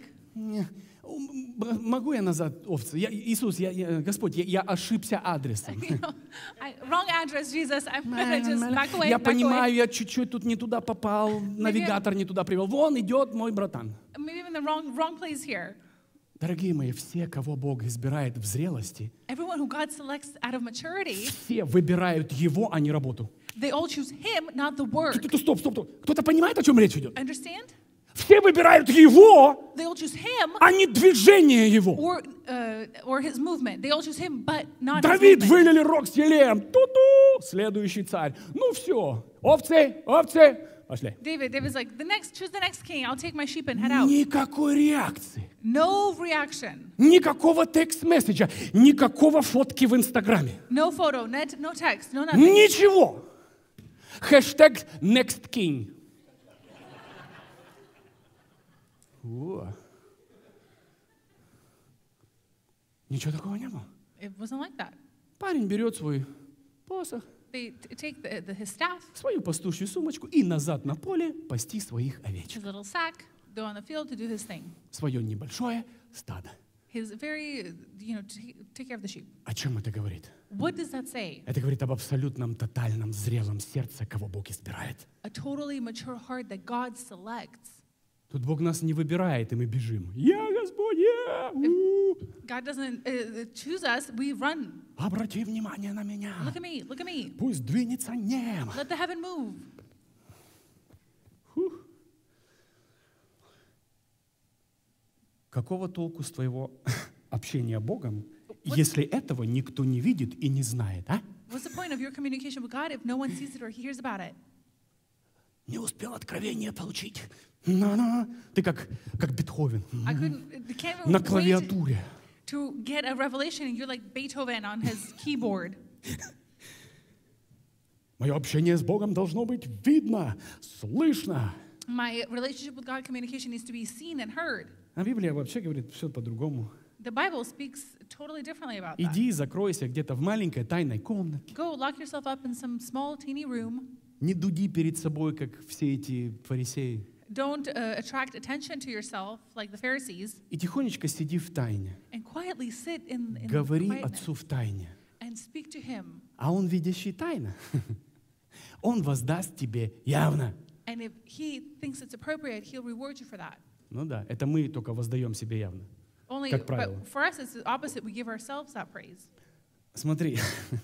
могу я назад овцы? Иисус, Господь, я ошибся адресом. wrong address, Jesus, I'm gonna just back away, Я back понимаю, away. я чуть-чуть тут не туда попал, навигатор не туда привел. Вон идет мой братан. Maybe I'm in the wrong place here. Дорогие мои, все, кого Бог избирает в зрелости, Everyone who God selects out of maturity, все выбирают Его, а не работу. they all choose Him, not the work. Стоп. Кто-то понимает, о чем речь идет? Understand? Все выбирают Его, They all choose Him а не движение Его. or His movement. They all choose Him, but not His Давид movement. вылили рог с елеем. Ту-ту, следующий царь. Ну все, овцы, пошли. David's like, choose the next king. I'll take my sheep and head out. Никакой реакции. No reaction. Никакого текст-месседжа, никакого фотки в Инстаграме. No photo, no text, no nothing. Ничего. Хэштег Next King. О. Ничего такого не было. It wasn't like that. Парень берет свой посох, They take his staff, свою пастушью сумочку и назад на поле пасти своих овечек. his little sack, go on the field to do his thing. Свое небольшое стадо. His very, take care of the sheep. О чем это говорит? What does that say? Это говорит об абсолютном, тотальном, зрелом сердце, кого Бог избирает. A totally mature heart that God selects. Тут Бог нас не выбирает, и мы бежим. Я Господь, я! God doesn't choose us, we run. Обрати внимание на меня. Look at me. Пусть двинется небо. Let the heaven move. Какого толку с твоего общения Богом, если этого никто не видит и не знает, а? What's the point of your communication with God if no one sees it or hears about it? Не успел откровение получить. Ты как Бетховен Can't на wait клавиатуре. to get a revelation and you're like Beethoven on his keyboard. Мое общение с Богом должно быть видно, слышно. My relationship with God communication needs to be seen and heard. А Библия вообще говорит все по-другому. The Bible speaks totally differently about that. Иди, закройся где-то в маленькой тайной комнате. Go lock yourself up in some small teeny room. Не дуди перед собой, как все эти фарисеи. Don't attract attention to yourself like the Pharisees. И тихонечко сиди в тайне. And quietly sit in Говори quietness Отцу в тайне. and speak to Him. А Он, видящий тайно, Он воздаст тебе явно. And if He thinks it's appropriate, He'll reward you for that. Ну да, это мы только воздаем себе явно. Only, Как правило. but for us, it's the opposite. We give ourselves that praise. Смотри.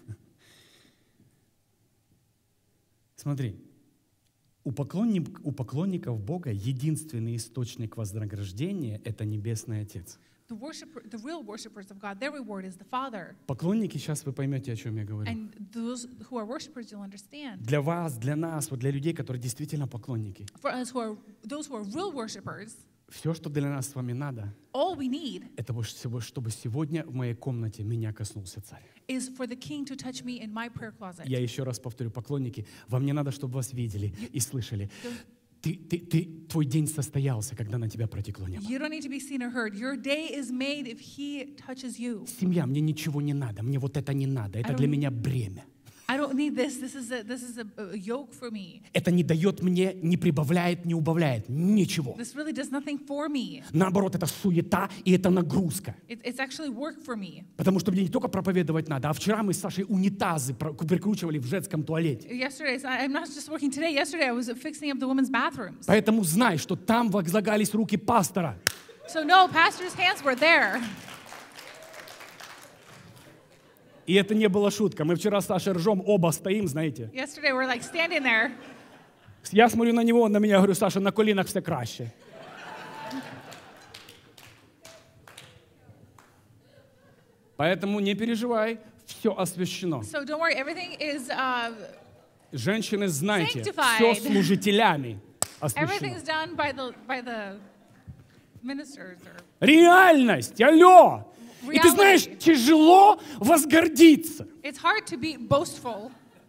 Смотри. У поклонников Бога единственный источник вознаграждения – это Небесный Отец. The real worshipers of God, their reward is the Father. Поклонники, сейчас вы поймете, о чем я говорю. And those who are worshipers, you'll understand. Для вас, для нас, вот для людей, которые действительно поклонники. For us, those who are real worshipers, Все, что для нас с вами надо, all we need это чтобы сегодня в моей комнате меня коснулся Царь. is for the King to touch me in my prayer closet. Я еще раз повторю, поклонники, вам не надо, чтобы вас видели и слышали. Твой день состоялся, когда на тебя протекло небо. You don't need to be seen or heard. Your day is made if He touches you. Семья, мне ничего не надо, мне вот это не надо, это для меня бремя. I don't don't need this. This is a yoke for me. Это не дает мне, не прибавляет, не убавляет. Ничего. This really does nothing for me. Наоборот, это суета и это нагрузка. It's actually work for me. Потому что мне не только проповедовать надо, а вчера мы с Сашей унитазы прикручивали в женском туалете. Yesterday, I'm not just working today. Yesterday, I was fixing up the women's bathrooms. Поэтому знай, что там возлагались руки пастора. So no, pastor's hands were there. И это не была шутка. Мы вчера с Сашей ржем, оба стоим, знаете. Yesterday, we're like standing there. Я смотрю на него, он на меня, говорю, Саша, на колінах все краще. Поэтому не переживай, все освящено. So don't worry, everything is Женщины, знайте, sanctified. все служителями освящено. everything's done by the ministers or Реальность, алло! И ты Reality. знаешь, тяжело возгордиться. it's hard to be boastful.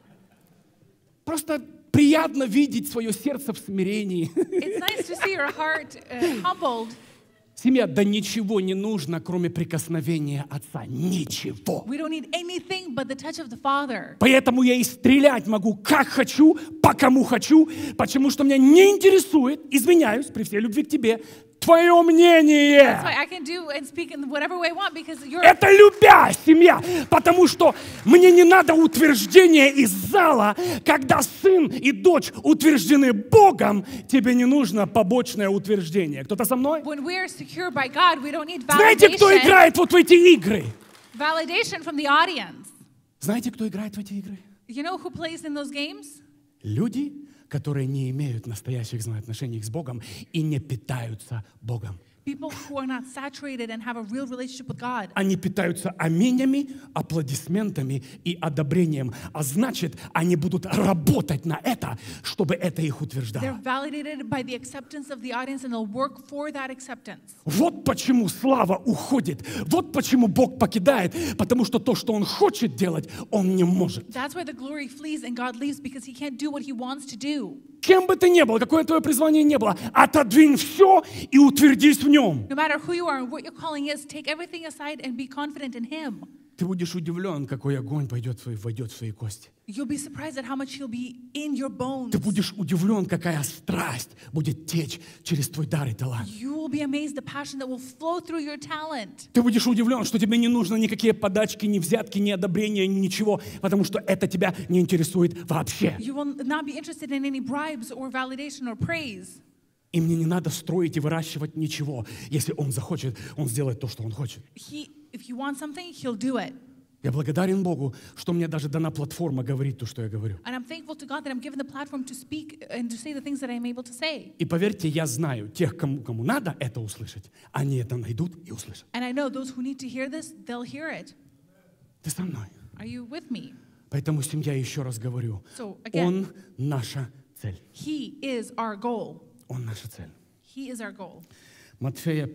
Просто приятно видеть свое сердце в смирении. It's nice to see your heart humbled. Семья, да ничего не нужно, кроме прикосновения Отца. Ничего. We don't need anything but the touch of the Father. Поэтому я и стрелять могу, как хочу, по кому хочу, потому что меня не интересует, извиняюсь, при всей любви к тебе, твое That's why мнение. I can do and speak in whatever way I want because you're. Это любя, семья, потому что мне не надо утверждения из зала, когда сын и дочь утверждены Богом, тебе не нужно побочное утверждение. Кто-то со мной? When we are secure by God, we don't need Знаете, кто validation. играет вот в эти игры? Validation from the audience. Знаете, кто играет в эти игры? You know who plays in those games? Люди, которые не имеют настоящих взаимоотношений с Богом и не питаются Богом. People who are not saturated and have a real relationship with God. Они питаются аминями, аплодисментами и одобрением. А значит, они будут работать на это, чтобы это их They're утверждало. validated by the acceptance of the audience and they'll work for that acceptance. Вот почему слава уходит. Вот почему Бог покидает. Потому что то, что Он хочет делать, Он не может. That's why the glory flees and God leaves because he can't do what he wants to do. Кем бы ты ни был, какое твое призвание ни было, отодвинь все и утвердись в Нем. No matter who you are and what your calling is, take everything aside and be confident in him. Ты будешь удивлен, какой огонь войдет в свои кости. You'll be surprised at how much he'll be in your bones. Ты будешь удивлен, какая страсть будет течь через твой дар и талант. You will be amazed the passion that will flow through your talent. Ты будешь удивлен, что тебе не нужно никакие подачки, ни взятки, ни одобрения, ни ничего, потому что это тебя не интересует вообще. You will not be interested in any bribes or validation or praise. И мне не надо строить и выращивать ничего. Если Он захочет, Он сделает то, что Он хочет. If you want something, he'll do it. Я благодарен Богу, что мне даже дана платформа говорить то, что я говорю. And I'm thankful to God that I'm given the platform to speak and to say the things that I'm able to say. И поверьте, я знаю, тех, кому надо это услышать, они это найдут и услышат. And I know those who need to hear this, they'll hear it. Ты со мной. Are you with me? Поэтому, семья, еще раз говорю, So, again, Он наша цель. he is our goal. Он наша цель. He is our goal. Матфея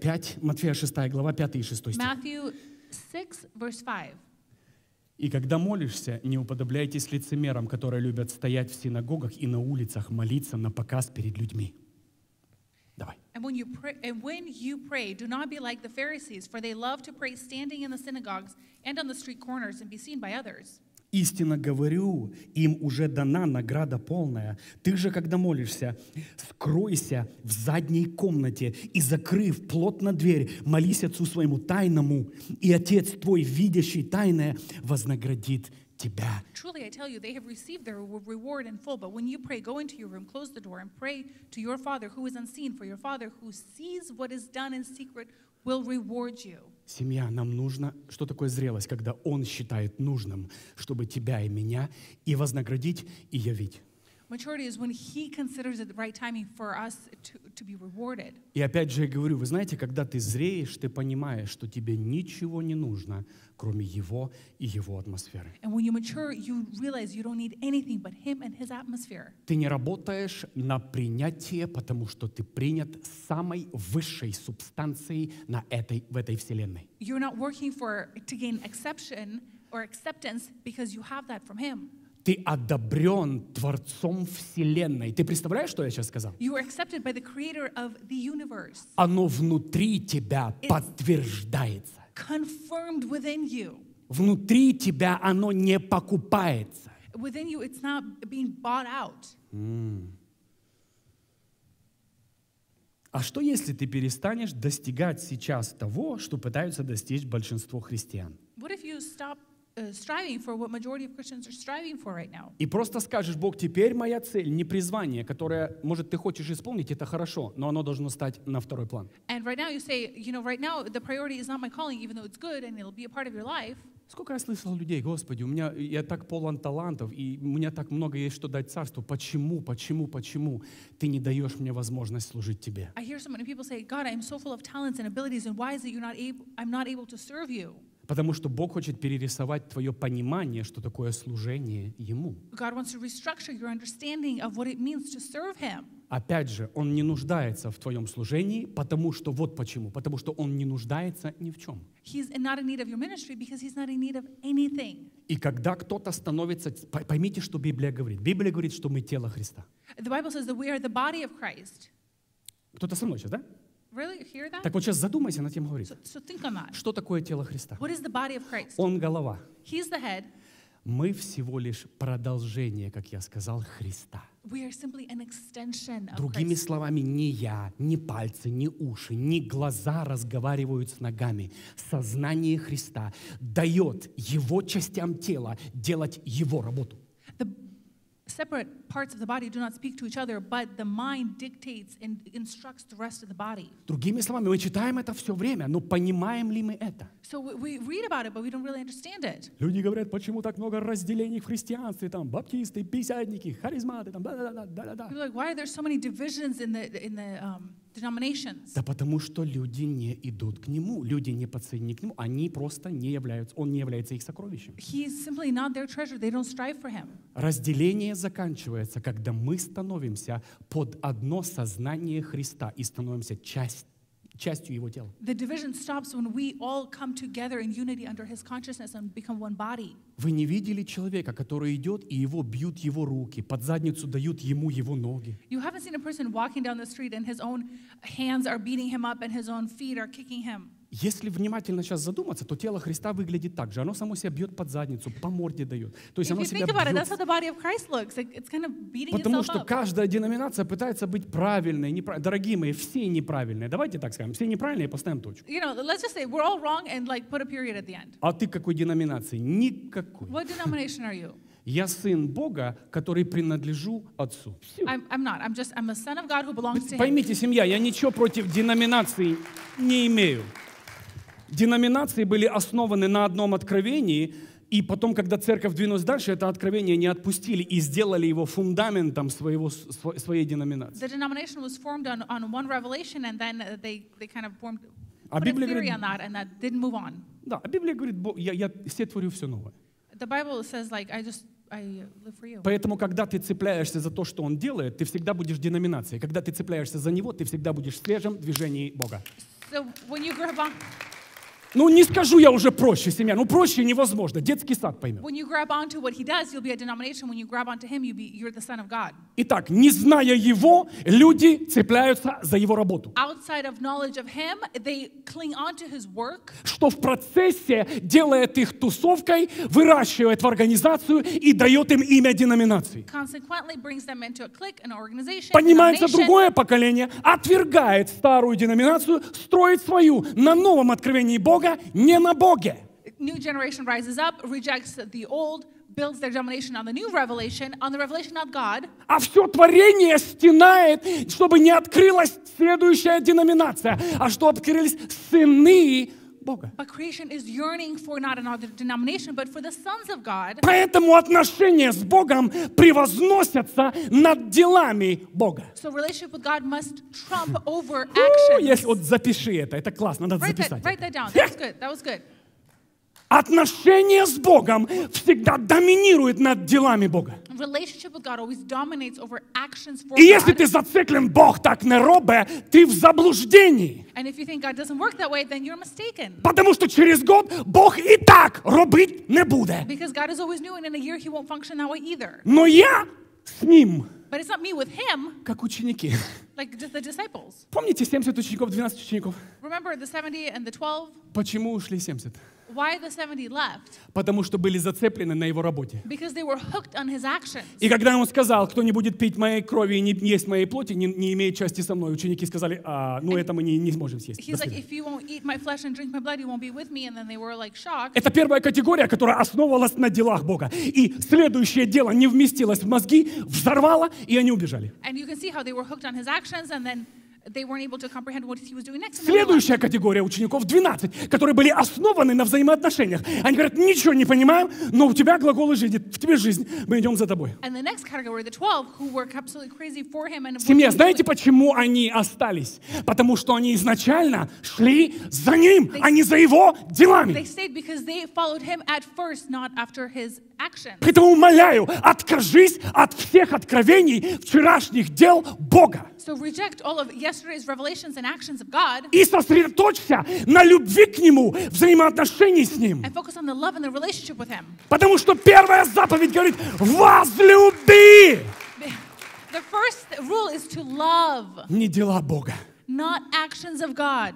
6 глава, 5 и 6 стих. Matthew 6, verse 5. «И когда молишься, не уподобляйтесь лицемерам, которые любят стоять в синагогах и на улицах, молиться на показ перед людьми». Давай. And when you pray, do not be like the Pharisees, for they love to pray standing in the synagogues and on the street corners and be seen by others. Истинно говорю, им уже дана награда полная. Ты же, когда молишься, скройся в задней комнате и, закрыв плотно дверь, молись Отцу своему тайному, и Отец твой, видящий тайное, вознаградит тебя. Truly, I tell you, they have received their reward in full. But when you pray, go into your room, close the door, and pray to your Father who is unseen. For your Father who sees what is done in secret will reward you. Семья, нам нужно, что такое зрелость, когда Он считает нужным, чтобы тебя и меня и вознаградить, и явить. Maturity is when he considers it the right timing for us to be rewarded. И опять же я говорю, вы знаете, когда ты зреешь, ты понимаешь, что тебе ничего не нужно, кроме Его и Его атмосферы. And when you mature, you realize you don't need anything but him and his atmosphere. Ты не работаешь на принятие, потому что ты принят самой высшей субстанцией в этой вселенной. You're not working to gain acceptance because you have that from him. Ты одобрен Творцом Вселенной. Ты представляешь, что я сейчас сказал? You are accepted by the creator of the universe. Оно внутри тебя подтверждается. Confirmed within you. Внутри тебя оно не покупается. within you, it's not being bought out. А что, если ты перестанешь достигать сейчас того, что пытаются достичь большинство христиан? What if you stop striving for what majority of Christians are striving for right now? И просто скажешь: Бог, теперь моя цель не призвание, которое, может, ты хочешь исполнить, это хорошо, но оно должно стать на второй план. And right now you say, you know, right now the priority is not my calling, even though it's good and it'll be a part of your life. Сколько я слышал людей: Господи, я так полон талантов, и у меня так много есть, что дать царству. Почему ты не даешь мне возможность служить Тебе? I hear so many people say, God, I'm so full of talents and abilities, and why is it I'm not able to serve you? Потому что Бог хочет перерисовать твое понимание, что такое служение Ему. God wants to restructure your understanding of what it means to serve Him. Опять же, Он не нуждается в твоем служении, потому что вот почему. Потому что Он не нуждается ни в чем. He's not in need of your ministry because He's not in need of anything. И когда кто-то становится... Поймите, что Библия говорит. Библия говорит, что мы тело Христа. The Bible says that we are the body of Christ. Кто-то со мной сейчас, да? Really? You hear that? Так вот сейчас задумайся над тем, говорит. So think on that. Что такое тело Христа? What is the body of Christ? Он голова. He's the head. Мы всего лишь продолжение, как я сказал, Христа. We are simply an extension of Другими Christ. словами, не я, не пальцы, не уши, не глаза разговаривают с ногами. Сознание Христа дает Его частям тела делать Его работу. The separate parts of the body do not speak to each other, but the mind dictates and instructs the rest of the body. Другими словами, мы читаем это все время, но понимаем ли мы это? So we read about it, but we don't really understand it. Люди говорят, почему так много разделений в христианстве, там, баптисты, пятидесятники, харизматы, там, да-да-да. People are like, why are there so many divisions in the denominations? Да потому что люди не идут к Нему, люди не подсоединены к Нему, они просто не являются, Он не является их сокровищем. He's simply not their treasure. They don't strive for Him. Разделение заканчивается, когда мы становимся под одно сознание Христа и становимся частью Его тела. The division stops when we all come together in unity under His consciousness and become one body. Вы не видели человека, который идет, и его бьют его руки, под задницу дают ему его ноги? You haven't seen a person walking down the street and his own hands are beating him up and his own feet are kicking him. Если внимательно сейчас задуматься, то тело Христа выглядит так же. Оно само себя бьет под задницу, по морде дает. То есть If оно you себя think about it, бьет. that's how the body of Christ looks. It's kind of beating Потому itself что up. каждая деноминация пытается быть правильной. Дорогие мои, все неправильные. Давайте так скажем, все неправильные, поставим точку. You know, let's just say we're all wrong and like put a period at the end. А ты какой деноминации? Никакой. What denomination are you? Я сын Бога, который принадлежу Отцу. Всё. I'm not. I'm a son of God who belongs to Him. Поймите, семья, я ничего против деноминаций не имею. Деноминации были основаны на одном откровении, и потом, когда церковь двинулась дальше, это откровение не отпустили и сделали его фундаментом своей деноминации. The denomination was formed on one revelation, and then they kind of formed А put a Библия theory говорит, on that, and that didn't move on. да, а Библия говорит, я все творю все новое. The Bible says like I live for you. Поэтому, когда ты цепляешься за то, что Он делает, ты всегда будешь деноминацией. Когда ты цепляешься за Него, ты всегда будешь в свежем движении Бога. So when you grab on, Ну, не скажу я уже проще, семья. Ну, проще невозможно. Детский сад поймет. when you grab onto what He does, you'll be a denomination. When you grab onto Him, you're the Son of God. Итак, не зная Его, люди цепляются за Его работу. Outside of knowledge of Him, they cling onto His work, Что в процессе делает их тусовкой, выращивает в организацию и дает им имя деноминации. consequently brings them into a clique, an organization, Поднимается denomination. другое поколение, отвергает старую деноминацию, строит свою на новом откровении Бога, не на Боге. New generation rises up, rejects the old, builds their denomination on the new revelation, on the revelation of God. А все творение стенает, чтобы не открылась следующая деноминация, а что открылись сыны Бога. But creation is yearning for not another denomination, but for the sons of God. Поэтому отношения с Богом превозносятся над делами Бога. So relationship with God must trump over Если actions. вот запиши это классно, надо записать. Write that down. That was good. That was good. Отношения с Богом всегда доминируют над делами Бога. Relationship with God always dominates over actions for И если ты God. зациклен, Бог так не робе, ты в заблуждении. And if you think God doesn't work that way, then you're mistaken. Потому что через год Бог и так робить не будет. Because God is always new, and in a year He won't function that way either. Но я с Ним, But it's not me with Him, как ученики. like just the disciples. Помните 70 учеников, 12 учеников? Remember the 70 and the 12? Почему ушли 70? Why the 70 left? Потому что были зацеплены на его работе. Because they were hooked on his actions. И когда он сказал, кто не будет пить моей крови и не есть моей плоти, не имеет части со мной, ученики сказали, ну это мы не сможем съесть. He's like, if you won't eat my flesh and drink my blood, you won't be with me. And then they were like shocked. Это первая категория, которая основывалась на делах Бога. И следующее дело не вместилось в мозги, взорвало, и они убежали. And you can see how they were hooked on his actions, and then they weren't able to comprehend what he was doing next. And then they left. Следующая категория учеников, 12, которые были основаны на взаимоотношениях. Они говорят, ничего не понимаю, но у тебя глаголы жизни, в тебе жизнь, мы идем за тобой. And the next category, the 12, who were absolutely crazy for him. And Семья, знаете, почему они остались? Потому что они изначально шли за ним, а не за его They делами. stayed because they followed him at first, not after his actions. Поэтому умоляю, откажись от всех откровений вчерашних дел Бога. So reject all of yesterday's revelations and actions of God И сосредоточься на любви к Нему, взаимоотношении с Ним. and focus on the love and the relationship with him. Потому что первая заповедь говорит, возлюби. The first rule is to love, Не дела Бога, not actions of God,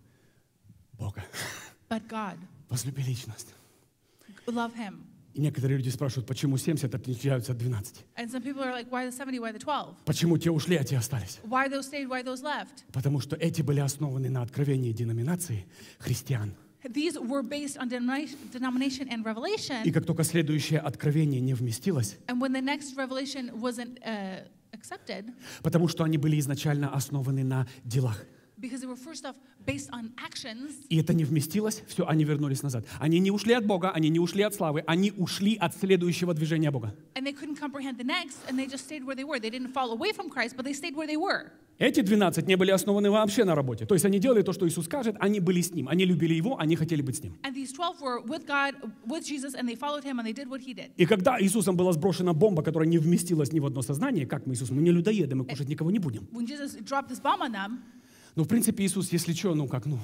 Бога. but God. Возлюби личность. Love him. И некоторые люди спрашивают, почему 70 отличаются от 12? And some people are like, why the 70, why the 12? Почему те ушли, а те остались? Why those stayed, why those left? Потому что эти были основаны на откровении деноминации христиан. These were based on denomination and И revelation. как только следующее откровение не вместилось, And when the next revelation wasn't accepted, потому что они были изначально основаны на делах. because they were first off based on actions, И это не вместилось, все, они вернулись назад. Они не ушли от Бога, они не ушли от славы, они ушли от следующего движения Бога. and they couldn't comprehend the next, and they just stayed where they were. They didn't fall away from Christ, but they stayed where they were. Эти 12 не были основаны вообще на работе. То есть они делали то, что Иисус скажет, они были с Ним, они любили Его, они хотели быть с Ним. And these 12 were with God, with Jesus, and they followed him, and they did what he did. И когда Иисусом была сброшена бомба, которая не вместилась ни в одно сознание, как мы, Иисус, мы не людоеды, мы кушать никого не будем. When Jesus dropped this bomb on them, Ну, в принципе, Иисус, если что,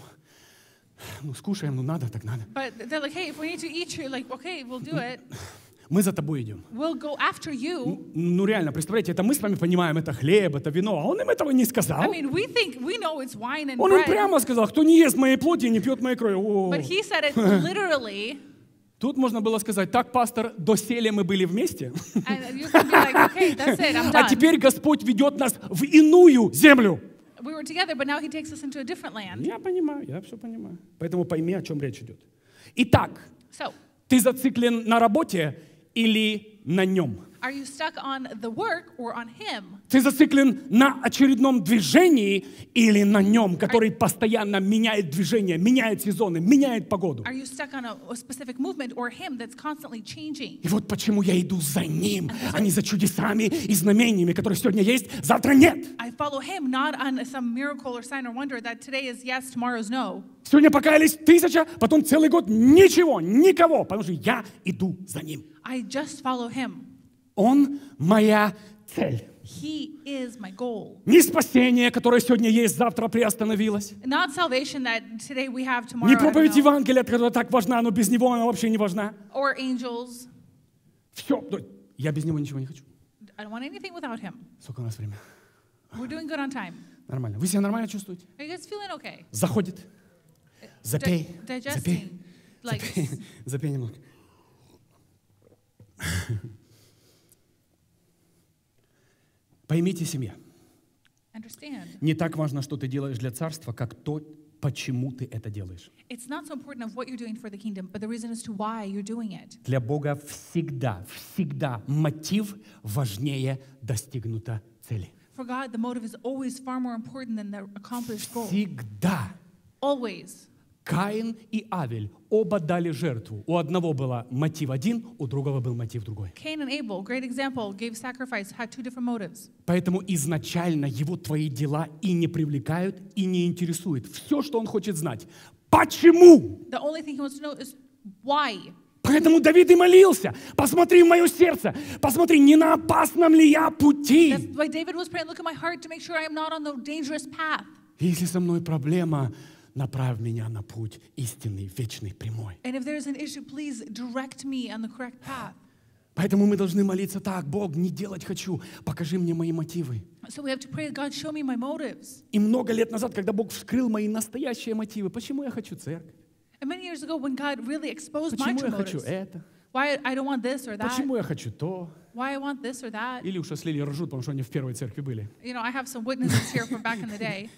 скушаем, надо, так надо. but they're like, hey, if we need to eat, you're like, okay, we'll do it. Мы за тобой идем. We'll go after you. Ну, реально, представляете, это мы с вами понимаем, это хлеб, это вино, а Он им этого не сказал. I mean, we know it's wine and Он им bread, прямо сказал, кто не ест моей плоти и не пьет моей крови. О. but he said it literally. Тут можно было сказать, так, пастор, доселе мы были вместе, And you can be like, okay, that's it, I'm а done. теперь Господь ведет нас в иную землю. We were together, but now he takes us into a different land. Я понимаю, я все понимаю. Поэтому пойми, о чем речь идет. Итак, So, ты зациклен на работе или на нем? are you stuck on the work or on him? Ты зациклен на очередном движении или на нем, который постоянно меняет движение, меняет сезоны, меняет погоду? Are you stuck on a specific movement or him that's constantly changing? И вот почему я иду за ним, а не за чудесами и знамениями, которые сегодня есть, завтра нет. I follow him not on some miracle or sign or wonder that today is yes, tomorrow's no. Сегодня покаялись 1000, потом целый год ничего, никого, потому что я иду за ним. I just follow him. Он моя цель. He is my goal. Не спасение, которое сегодня есть, завтра приостановилось. Not salvation that today we have, tomorrow Не I don't проповедь know. Евангелия, которая так важна, но без него она вообще не важна. Or angels. Все, я без него ничего не хочу. I don't want anything without him. Сколько у нас времени? We're doing good on time. Нормально. Вы себя нормально чувствуете? Are you guys feeling okay? Заходит. Запей. Digesting. Like, Запей немного. Поймите, семья, understand. не так важно, что ты делаешь для царства, как то, почему ты это делаешь. It's not so important of what you're doing for the kingdom, but the reason as to why you're doing it. Для Бога всегда мотив важнее достигнута цели. For God, the motive is always far more important than the accomplished goal. Всегда. Always. Каин и Авель оба дали жертву. У одного был мотив один, у другого был мотив другой. Cain and Abel, great example, gave sacrifice, had two different motives. Поэтому изначально его твои дела и не привлекают, и не интересуют. Все, что он хочет знать. Почему? The only thing he wants to know is why. Поэтому Давид и молился. Посмотри в мое сердце. Посмотри, не на опасном ли я пути. That's why David was praying, look at my heart to make sure I am not on the dangerous path. Если со мной проблема, направь меня на путь истинный, вечный, прямой. And if there's an issue, please direct me on the correct path. Поэтому мы должны молиться так: Бог, не делать хочу, покажи мне мои мотивы. So we have to pray, God, show me my motives. И много лет назад, когда Бог вскрыл мои настоящие мотивы, почему я хочу церковь? And many years ago, when God really exposed my Почему я true хочу motives, это? why I don't want this or that, Почему я хочу то? why I want this or that. Или уж если ржут, потому что они в первой церкви были. You know, I have some witnesses here from back in the day.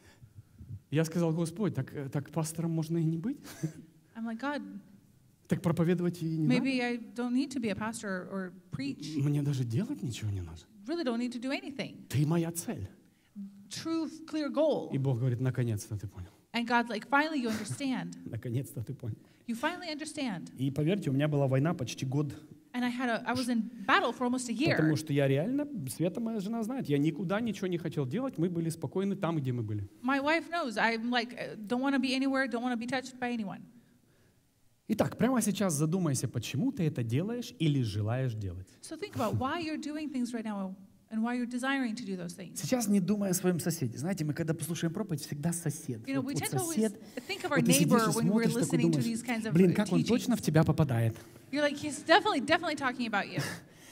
Я сказал: Господь, так пастором можно и не быть? I'm like, God, Так проповедовать и не надо? maybe I don't need to be a pastor or preach. Мне даже делать ничего не надо. Really don't need to do anything. Ты моя цель. True, clear goal. И Бог говорит: наконец-то ты понял. And God's like, finally you understand. Наконец-то ты понял. You finally understand. И поверьте, у меня была война почти год. And I was in battle for almost a year. Потому что я реально, Света, моя жена, знает, я никуда ничего не хотел делать, мы были спокойны там, где мы были. My wife knows I'm like, don't want to be anywhere, don't want to be touched by anyone. Итак, прямо сейчас задумайся, почему ты это делаешь или желаешь делать. So think about why you're doing things right now and why you're desiring to do those things. Сейчас не думай о своем соседе. Знаете, мы когда послушаем проповедь, всегда сосед. You know, we Вот tend to always сосед. think of our Вот ты сидишь neighbor и when we're смотришь, такой listening to these думаешь: kinds of блин, как он teachings. точно в тебя попадает. You're like, he's definitely talking about you.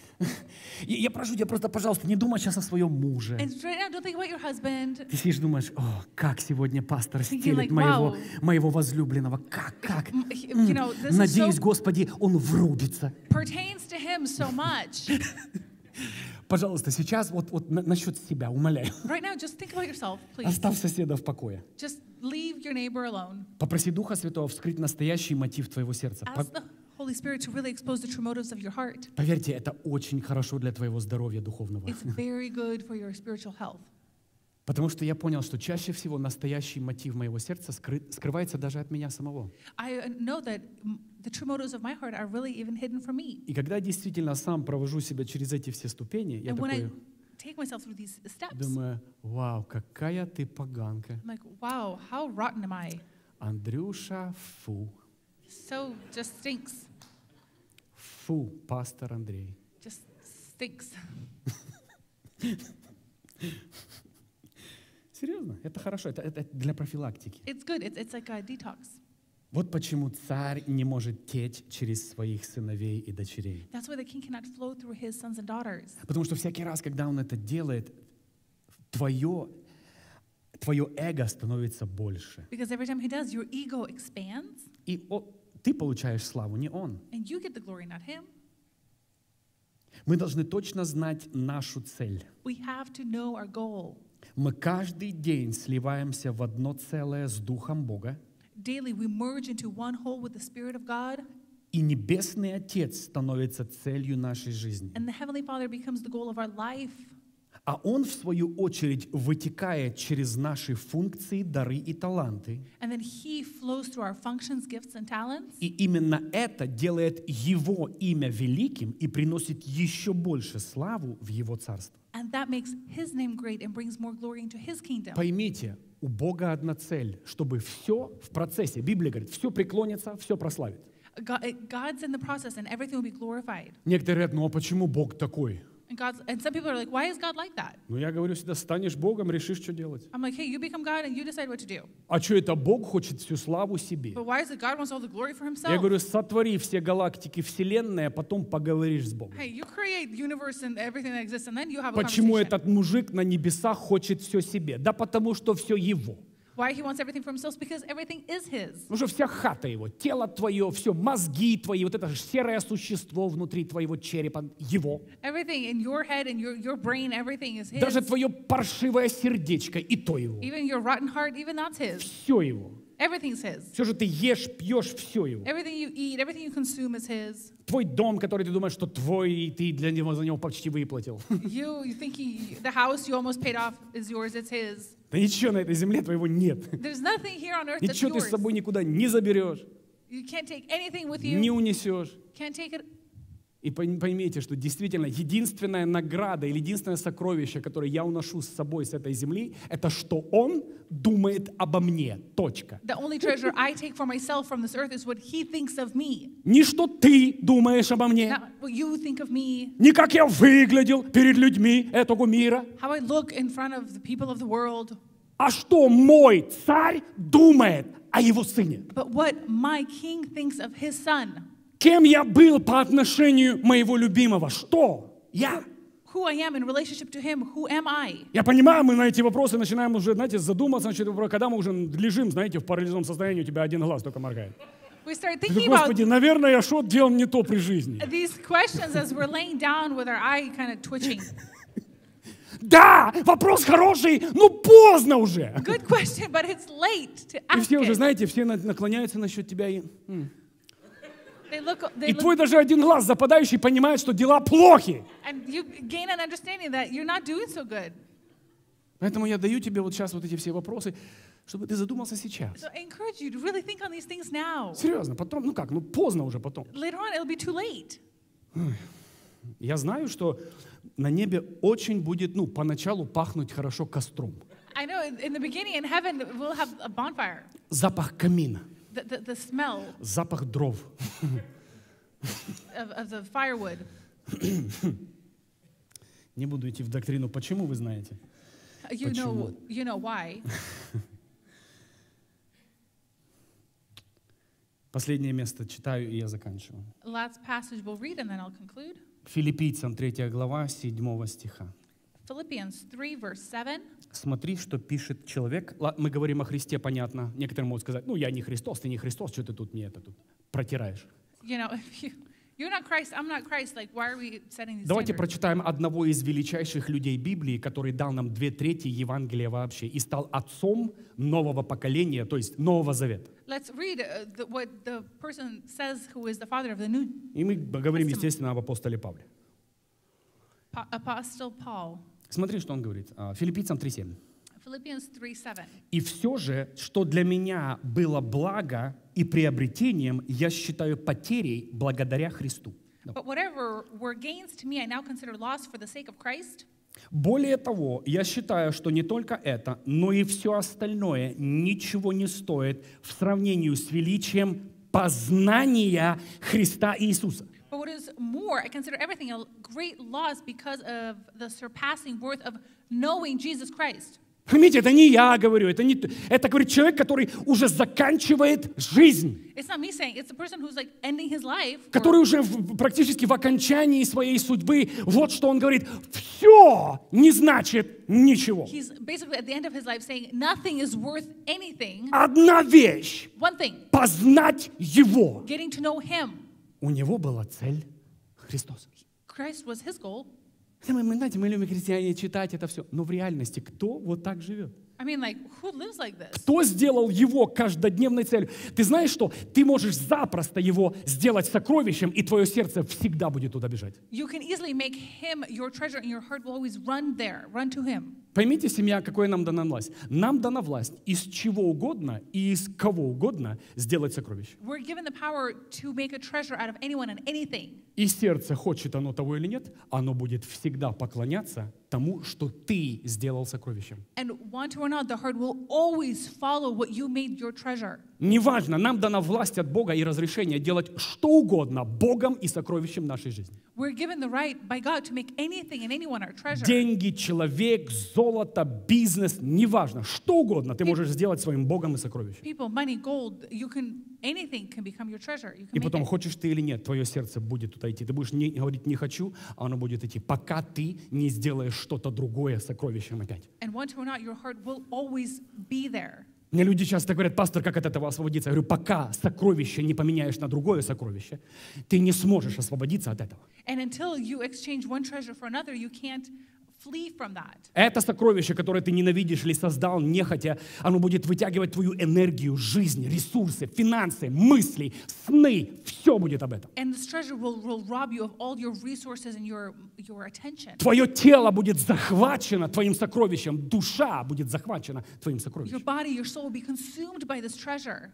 Я прошу тебя просто, пожалуйста, не думай сейчас о своем муже. And right now, don't think about your husband. Ты сидишь, думаешь: о, как сегодня пастор Thinking стелит like, wow. моего возлюбленного. Как? You know, this is Надеюсь, so Господи, он врубится. pertains to him so much. Пожалуйста, сейчас вот насчет себя, умоляю. Right now, just think about yourself, please. Оставь соседа в покое. Just leave your neighbor alone. Попроси Духа Святого вскрыть настоящий мотив твоего сердца. Ask the Holy Spirit to really expose the true motives of your heart. Поверьте, это очень хорошо для твоего здоровья духовного. It's very good for your spiritual health. Потому что я понял, что чаще всего настоящий мотив моего сердца скрывается даже от меня самого. I know that the true motives of my heart are really even hidden from me. И когда действительно сам провожу себя через эти все ступени, я And when I такой take myself through these steps, думаю: вау, какая ты поганка. I'm like, wow, how rotten am I? Андрюша, фу. So just stinks. Фу, пастор Андрей. Just stinks. Серьезно, это хорошо, это для профилактики. It's good. It's like a detox. Вот почему царь не может течь через своих сыновей и дочерей. That's why the king cannot flow through his sons and daughters. Потому что всякий раз, когда он это делает, твое эго становится больше. Because every time he does, your ego expands, И ты получаешь славу, не он. and you get the glory, not him. Мы должны точно знать нашу цель. We have to know our goal. Мы каждый день сливаемся в одно целое с Духом Бога, Daily, we merge into one whole with the Spirit of God, и Небесный Отец становится целью нашей жизни. and the Heavenly Father becomes the goal of our life. А Он, в свою очередь, вытекает через наши функции, дары и таланты. And then He flows through our functions, gifts, and talents. И именно это делает Его имя великим и приносит еще больше славу в Его Царство. And that makes His name great and brings more glory into His kingdom. Поймите, у Бога одна цель, чтобы все в процессе, Библия говорит, все преклонится, все прославит. God's in the process and everything will be glorified. Некоторые говорят: ну а почему Бог такой? And some people are like, why is God like that? Ну я говорю всегда: станешь Богом, решишь, что делать. I'm like, hey, you become God and you decide what to do. А что это Бог хочет всю славу себе? But why is it God wants all the glory for Я Himself? говорю: сотвори все галактики, вселенные, а потом поговоришь с Богом. Hey, you create the universe and everything that exists, and then you have a Почему conversation. этот мужик на небесах хочет все себе? Да потому что все его. Why He wants everything for Himself? Because everything is His. Потому что вся хата его, тело твое, все, мозги твои, вот это же серое существо внутри твоего черепа, его. Everything in your head and your brain, everything is His. Даже твое паршивое сердечко, и то его. Even your rotten heart, even that's His. Все его. Everything's His. Все же ты ешь, пьешь, все его. Everything you eat, everything you consume is His. Твой дом, который ты думаешь, что твой, и ты за него почти выплатил. You think the house you almost paid off is yours, it's His. Да ничего на этой земле твоего нет. There's nothing here on earth that's Ничего ты с yours. собой никуда не заберешь, You can't take anything with не you. унесешь. Can't take it. И поймите, что действительно единственная награда или единственное сокровище, которое я уношу с собой с этой земли, это что Он думает обо мне. Точка. The only treasure I take for myself from this earth is what He thinks of me. Не что ты думаешь обо мне, Not what you think of me, не как я выглядел перед людьми этого мира, how I look in front of the people of the world, а что мой царь думает о его сыне. but what my King thinks of His Son. Кем я был по отношению моего любимого? Что? Я. who I am in relationship to Him, who am I? Я понимаю, мы на эти вопросы начинаем уже, знаете, задуматься, когда мы уже лежим, знаете, в парализованном состоянии, у тебя один глаз только моргает. We start Ты thinking думаешь, about Господи, наверное, я что делал не то при жизни. these questions as we're laying down with our eye kind of twitching. Да, вопрос хороший, но поздно уже. Good question, but it's late to И ask все уже, it. знаете, все наклоняются насчет тебя. И They твой look, даже один глаз западающий понимает, что дела плохи. and you gain an understanding that you're not doing so good. Поэтому я даю тебе вот сейчас вот эти все вопросы, чтобы ты задумался сейчас. So I encourage you to really think on these things now. Серьезно, потом, поздно уже потом. Later on, it'll be too late. Я знаю, что на небе очень будет, поначалу пахнуть хорошо костром. I know in the beginning in heaven we'll have a bonfire. Запах камина, The smell запах дров. of the firewood. Не буду идти в доктрину, почему вы знаете. You know why. Последнее место читаю, и я заканчиваю. Last passage we'll read and then I'll conclude. Филиппийцам 3 глава 7 стиха. Philippians 3 verse 7. Смотри, что пишет человек. Мы говорим о Христе, понятно. Некоторые могут сказать, я не Христос, ты не Христос, что ты тут не это тут протираешь. You know, if you're not Christ, I'm not Christ, like why are we setting these Давайте standards? прочитаем одного из величайших людей Библии, который дал нам 2/3 Евангелия вообще и стал отцом нового поколения, то есть Нового Завета. Let's read what the person says who is the father of the New И мы говорим, естественно, об апостоле Павле. Apostle Paul. Смотри, что он говорит. Филиппийцам 3:7. Philippians 3:7. «И все же, что для меня было благо и приобретением, я считаю потерей благодаря Христу». But whatever were gains to me, I now consider loss for the sake of Christ. Более того, я считаю, что не только это, но и все остальное ничего не стоит в сравнении с величием познания Христа Иисуса. But what is more, I consider everything a great loss because of the surpassing worth of knowing Jesus Christ. Поймите, это не я говорю, это говорит человек, который уже заканчивает жизнь, It's not me saying, it's the person who's like ending his life. который уже практически в окончании своей судьбы. Вот что он говорит: все не значит ничего. He's basically at the end of his life saying nothing is worth anything. Одна вещь One thing, — познать Его. getting to know him. У него была цель Христос. Christ was his goal. Знаете, мы любим, христиане, читать это все. Но в реальности кто вот так живет? I mean, like, who lives like this? Кто сделал его каждодневной целью? Ты знаешь что? Ты можешь запросто его сделать сокровищем, и твое сердце всегда будет туда бежать. You can easily make him your treasure, and your heart will always run there, run to him. Поймите, семья, какой нам дана власть. Нам дана власть из чего угодно и из кого угодно сделать сокровище. We're given the power to make a treasure out of anyone and anything. И сердце, хочет оно того или нет, оно будет всегда поклоняться тому, что ты сделал сокровищем. And want to or not, the heart will always follow what you made your treasure. Неважно, нам дана власть от Бога и разрешение делать что угодно Богом и сокровищем нашей жизни. We're given the right by God to make anything and anyone our treasure. Деньги, человек, золото, бизнес, неважно, что угодно ты можешь сделать своим Богом и сокровищем. People, money, gold, anything can become your treasure. You И can make потом, it. хочешь ты или нет, твое сердце будет туда идти. Ты будешь говорить «не хочу», а оно будет идти, пока ты не сделаешь что-то другое сокровищем опять. And want to or not, your heart will always be there. Мне люди часто говорят: пастор, как от этого освободиться? Я говорю: пока сокровище не поменяешь на другое сокровище, ты не сможешь освободиться от этого. And until you exchange one treasure for another, you can't flee from that. Это сокровище, которое ты ненавидишь или создал нехотя, оно будет вытягивать твою энергию, жизнь, ресурсы, финансы, мысли, сны. Все будет об этом. And this treasure will rob you of all your resources and your attention. Твое тело будет захвачено твоим сокровищем, душа будет захвачена твоим Your сокровищем. body, your soul will be consumed by this treasure.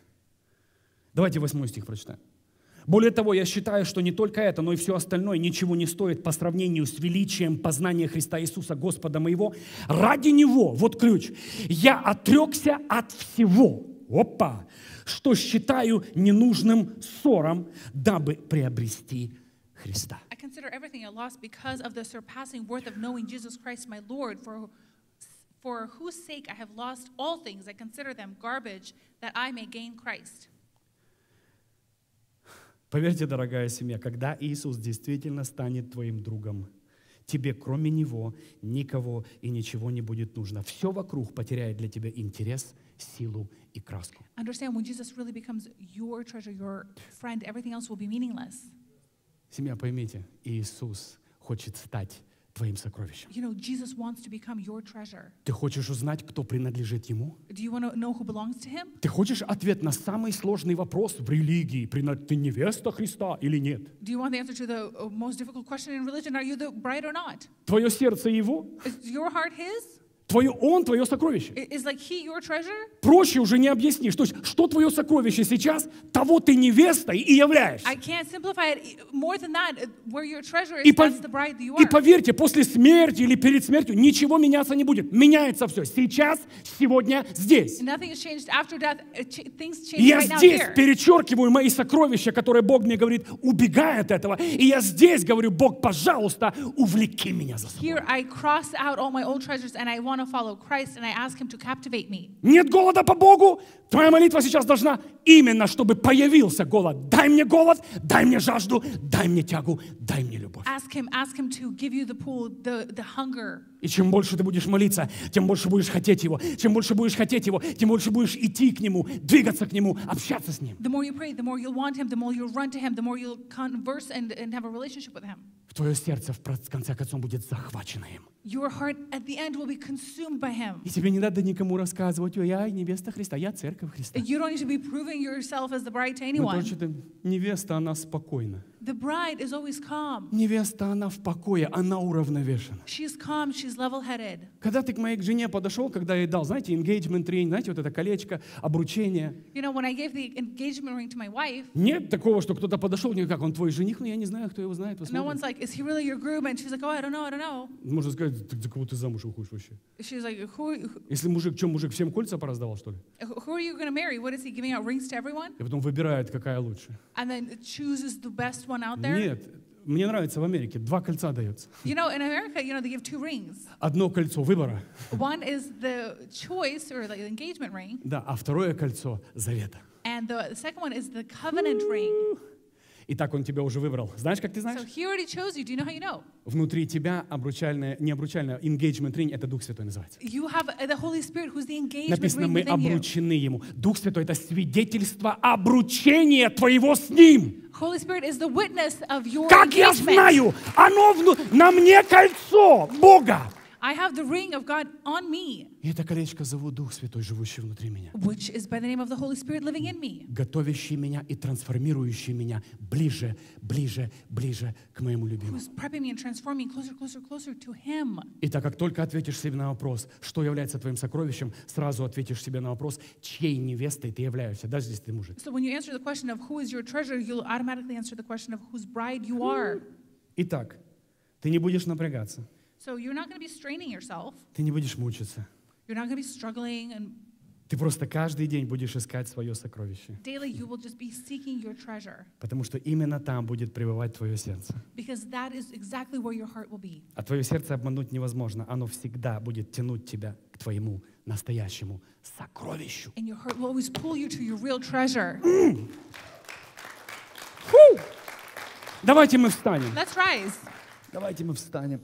Давайте 8 стих прочитаем. Более того, я считаю, что не только это, но и все остальное ничего не стоит по сравнению с величием познания Христа Иисуса, Господа моего. Ради Него, вот ключ, я отрекся от всего, что считаю ненужным ссором, дабы приобрести Христа. I consider everything a loss because of the surpassing worth of knowing Jesus Christ, my Lord, for whose sake I have lost all things. I consider them garbage, that I may gain Christ. Поверьте, дорогая семья, когда Иисус действительно станет твоим другом, тебе кроме Него никого и ничего не будет нужно. Все вокруг потеряет для тебя интерес, силу и краску. Understand, when Jesus really becomes your treasure, your friend, everything else will be meaningless. Семья, поймите, Иисус хочет стать твоим сокровищем. You know, Jesus wants to become your treasure. Ты хочешь узнать, кто принадлежит Ему? Do you want to know who belongs to Him? Ты хочешь ответ на самый сложный вопрос в религии? Ты невеста Христа или нет? Do you want the answer to the most difficult question in religion? Are you the bride or not? Твое сердце Его? Is your heart His? Он твое сокровище. Is like He your treasure? Проще уже не объяснишь. То есть, что твое сокровище сейчас, того ты невестой и являешься. I can't simplify it more than that. Where your treasure И, is, that's the bride that you и are. поверьте, после смерти или перед смертью ничего меняться не будет. Меняется все. Сейчас, сегодня, здесь. Nothing has changed after death. Things И change я right now здесь here. перечеркиваю мои сокровища, которые Бог мне говорит, убегай от этого. И я здесь говорю, Бог, пожалуйста, увлеки меня за собой. Here I cross out all my old treasures and I want to follow Christ and I ask Him to captivate me. Нет голода по Богу? Твоя молитва сейчас должна именно, чтобы появился голод. Дай мне голод, дай мне жажду, дай мне тягу, дай мне любовь. Ask Him to give you the pull, the hunger. И чем больше ты будешь молиться, тем больше будешь хотеть Его. Чем больше будешь хотеть Его, тем больше будешь идти к Нему, двигаться к Нему, общаться с Ним. The more you pray, the more you'll want Him, the more you'll run to Him, the more you'll converse and have a relationship with Him. Твое сердце в конце концов будет захвачено им. Your heart at the end will be consumed by Him. И тебе не надо никому рассказывать, ой, я невеста Христа, я церковь Христа. You don't need to be proving yourself as the bride to Мы anyone. тоже читаем, невеста, она спокойна. The bride is always calm. Невеста, она в покое, она уравновешена. She's calm, she's level-headed. Когда ты к моей жене подошел, когда я ей дал, знаете, engagement ring, знаете, вот это колечко, обручение. You know, when I gave the engagement ring to my wife, Нет такого, что кто-то подошел, не как он твой жених, но я не знаю, кто его знает. no one's like, is he really your groom? And she's like, oh, I don't know. Можно сказать, за кого ты замуж выходишь вообще? She's like, Если мужик всем кольца пораздавал, что ли? who are you going to marry? What is he giving out rings to everyone? И потом выбирает, какая лучше. And then chooses the best one out there? Нет, мне нравится в Америке, 2 кольца дается. You know, in America, you know, they give 2 rings. Одно кольцо выбора, One is the choice or the engagement ring, да, а второе кольцо завета. and the second one is the covenant ring. И так он тебя уже выбрал. Знаешь, как ты So знаешь? he already chose you. Do you know how you know? Внутри тебя не обручальное, engagement ring, это Дух Святой называется. You have the Holy Spirit who's the engagement Написано, ring мы within you. обручены Ему. Дух Святой — это свидетельство обручения твоего с Ним. Holy Spirit is the witness of your Как я engagement. знаю, на мне кольцо Бога. I have the ring of God on me, И это колечко зовут Дух Святой, живущий внутри меня, which is by the name of the Holy Spirit living in me, готовящий меня и трансформирующий меня ближе к моему любимому. who's prepping me and transforming closer to Him. И так как только ответишь себе на вопрос, что является твоим сокровищем, сразу ответишь себе на вопрос, чьей невестой ты являешься, даже если ты мужик. So when you answer the question of who is your treasure, you'll automatically answer the question of whose bride you are. Итак, ты не будешь напрягаться, So you're not going to be straining yourself. ты не будешь мучиться. You're not going to be struggling, and Ты просто каждый день будешь искать свое сокровище, daily you will just be seeking your treasure, потому что именно там будет пребывать твое сердце. because that is exactly where your heart will be. А твое сердце обмануть невозможно, оно всегда будет тянуть тебя к твоему настоящему сокровищу. And your heart will always pull you to your real treasure. Давайте мы встанем. Let's rise. Давайте мы встанем.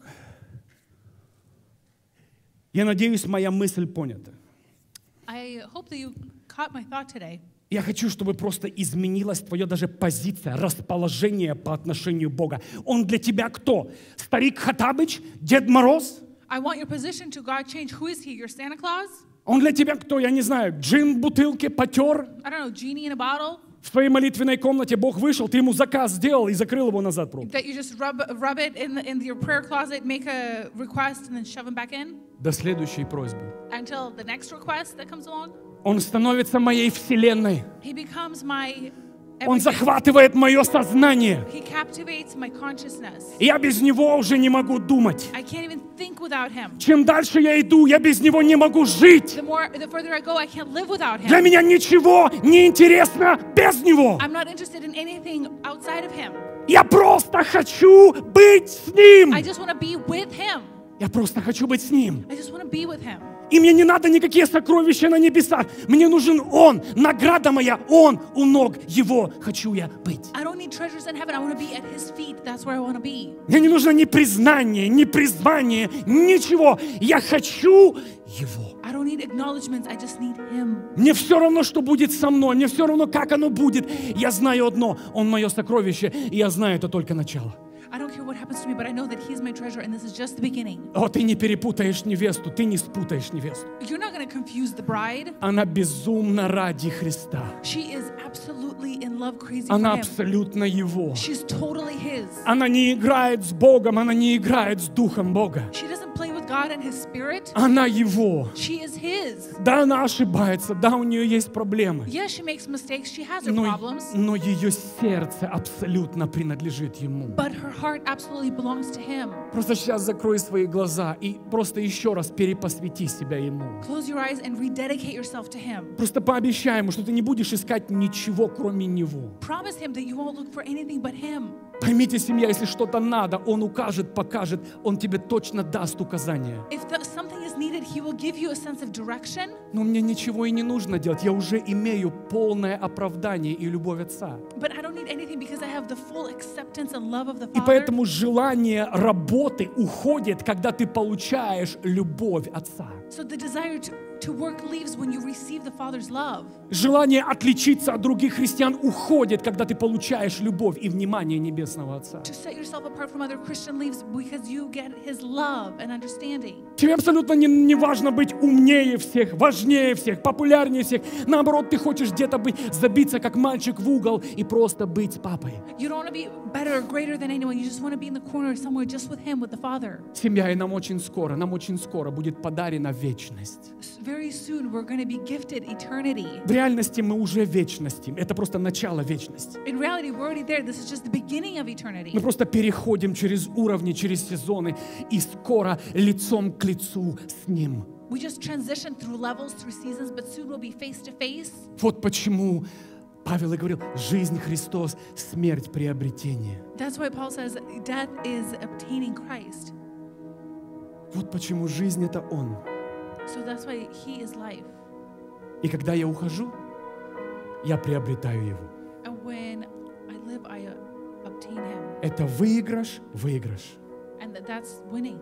Я надеюсь, моя мысль понята. I hope that you caught my thought today. Я хочу, чтобы просто изменилась твоя даже позиция, расположение по отношению к Богу. Он для тебя кто? Старик Хаттабыч? Дед Мороз? I want your position to God change. Who is He? Your Santa Claus? Он для тебя кто? Я не знаю. Джин в бутылке потер? I don't know, genie in a bottle? В твоей молитвенной комнате Бог вышел, ты ему заказ сделал и закрыл его назад просто. That you just rub it in your prayer closet, make a request, and then shove him back in? До следующей просьбы. Until the next request that comes along? Он становится моей вселенной. He becomes my Он everything. захватывает мое сознание. He captivates my consciousness. И я без него уже не могу думать. I can't even think without Him. Чем дальше я иду, я без него не могу жить. The further I go, I can't live without Для Him. меня ничего не интересно без него. I'm not interested in anything outside of Him. Я просто хочу быть с ним. I just want to be with Him. Я просто хочу быть с ним. I just want to be with Him. И мне не надо никакие сокровища на небесах. Мне нужен Он, награда моя, Он у ног Его хочу я быть. I don't need treasures in heaven. I want to be at His feet. That's where I want to be. Мне не нужно ни признание, ни призвание, ничего. Я хочу Его. I don't need acknowledgments. I just need Him. Мне все равно, что будет со мной. Мне все равно, как оно будет. Я знаю одно. Он мое сокровище. И я знаю, это только начало. I don't care what happens to me, but I know that He's my treasure, and this is just the beginning. О, ты не перепутаешь невесту. Ты не спутаешь невесту. You're not going to confuse the bride. Она безумна ради Христа. She is absolutely in love, crazy for Она Him. абсолютно Его. She's totally His. Она не играет с Богом. Она не играет с Духом Бога. She doesn't play with God and His Spirit. Она Его. She is His. Да, она ошибается. Да, у нее есть проблемы. Yes, she makes mistakes. She has her problems. Но ее сердце абсолютно принадлежит Ему. But her heart absolutely belongs to Him. Просто сейчас закрой свои глаза и просто еще раз перепосвяти себя Ему. Close your eyes and rededicate yourself to Him. Просто пообещай Ему, что ты не будешь искать ничего, кроме Него. Promise Him that you won't look for anything but Him. Поймите, семья, если что-то надо, Он укажет, покажет, Он тебе точно даст указания. If something is needed, He will give you a sense of direction. Но мне ничего и не нужно делать. Я уже имею полное оправдание и любовь Отца. But I don't need anything because I have the full acceptance and love of the И Father. поэтому желание работы уходит, когда ты получаешь любовь Отца. So the desire to work leaves when you receive the Father's love. Желание отличиться от других христиан уходит, когда ты получаешь любовь и внимание Небесного Отца. To set yourself apart from other Christian leaves because you get His love and understanding. Тебе абсолютно не важно быть умнее всех, важнее всех, популярнее всех. Наоборот, ты хочешь где-то быть, забиться как мальчик в угол и просто быть с папой. You don't want to be better or greater than anyone. You just want to be in the corner somewhere just with Him, with the Father. Семья, и нам очень скоро будет подарена вечность. Very soon we're going to be gifted eternity. В реальности мы уже в вечности. Это просто начало вечности. In reality, we're already there. This is just the beginning of eternity. Мы просто переходим через уровни, через сезоны и скоро лицом к лицу с Ним. We just transition through levels, through seasons, but soon we'll be face to face. Вот почему Павел и говорил: жизнь Христос, смерть приобретение. That's why Paul says death is obtaining Christ. Вот почему жизнь — это Он. So that's why He is life. И когда я ухожу, я приобретаю Его. And when I live, I obtain Him. Это выигрыш. And that's winning.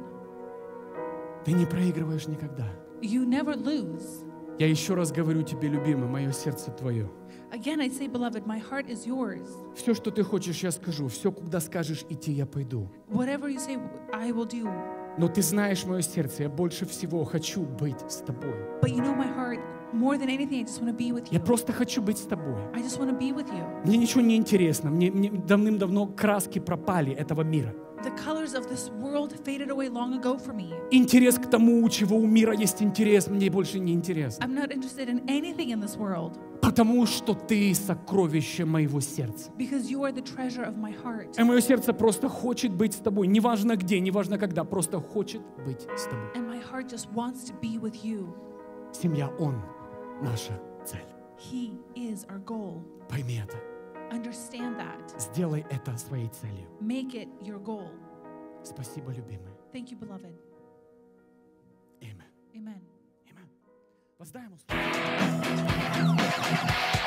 Ты не проигрываешь никогда. You never lose. Я еще раз говорю тебе, любимый, мое сердце твое. Again, I say, beloved, my heart is yours. Все, что ты хочешь, я скажу. Все, куда скажешь идти, я пойду. Whatever you say, I will do. Но ты знаешь мое сердце, я больше всего хочу быть с тобой. But you know my heart, more than anything, I just want to be with you. Я просто хочу быть с тобой. I just want to be with you. Мне ничего не интересно. Мне давным-давно краски пропали этого мира. The colors of this world faded away long ago for me. Интерес к тому, у чего у мира есть интерес, мне больше не интересно. I'm not interested in anything in this world. Потому что ты сокровище моего сердца. Because you are the treasure of my heart. И мое сердце просто хочет быть с тобой. Неважно где, неважно когда, просто хочет быть с тобой. And my heart just wants to be with you. Семья, Он наша цель. He is our goal. Пойми это. Understand that. Сделай это своей целью. Make it your goal. Спасибо, любимый. Thank you, beloved. Amen. Amen. Amen. Воздай ему.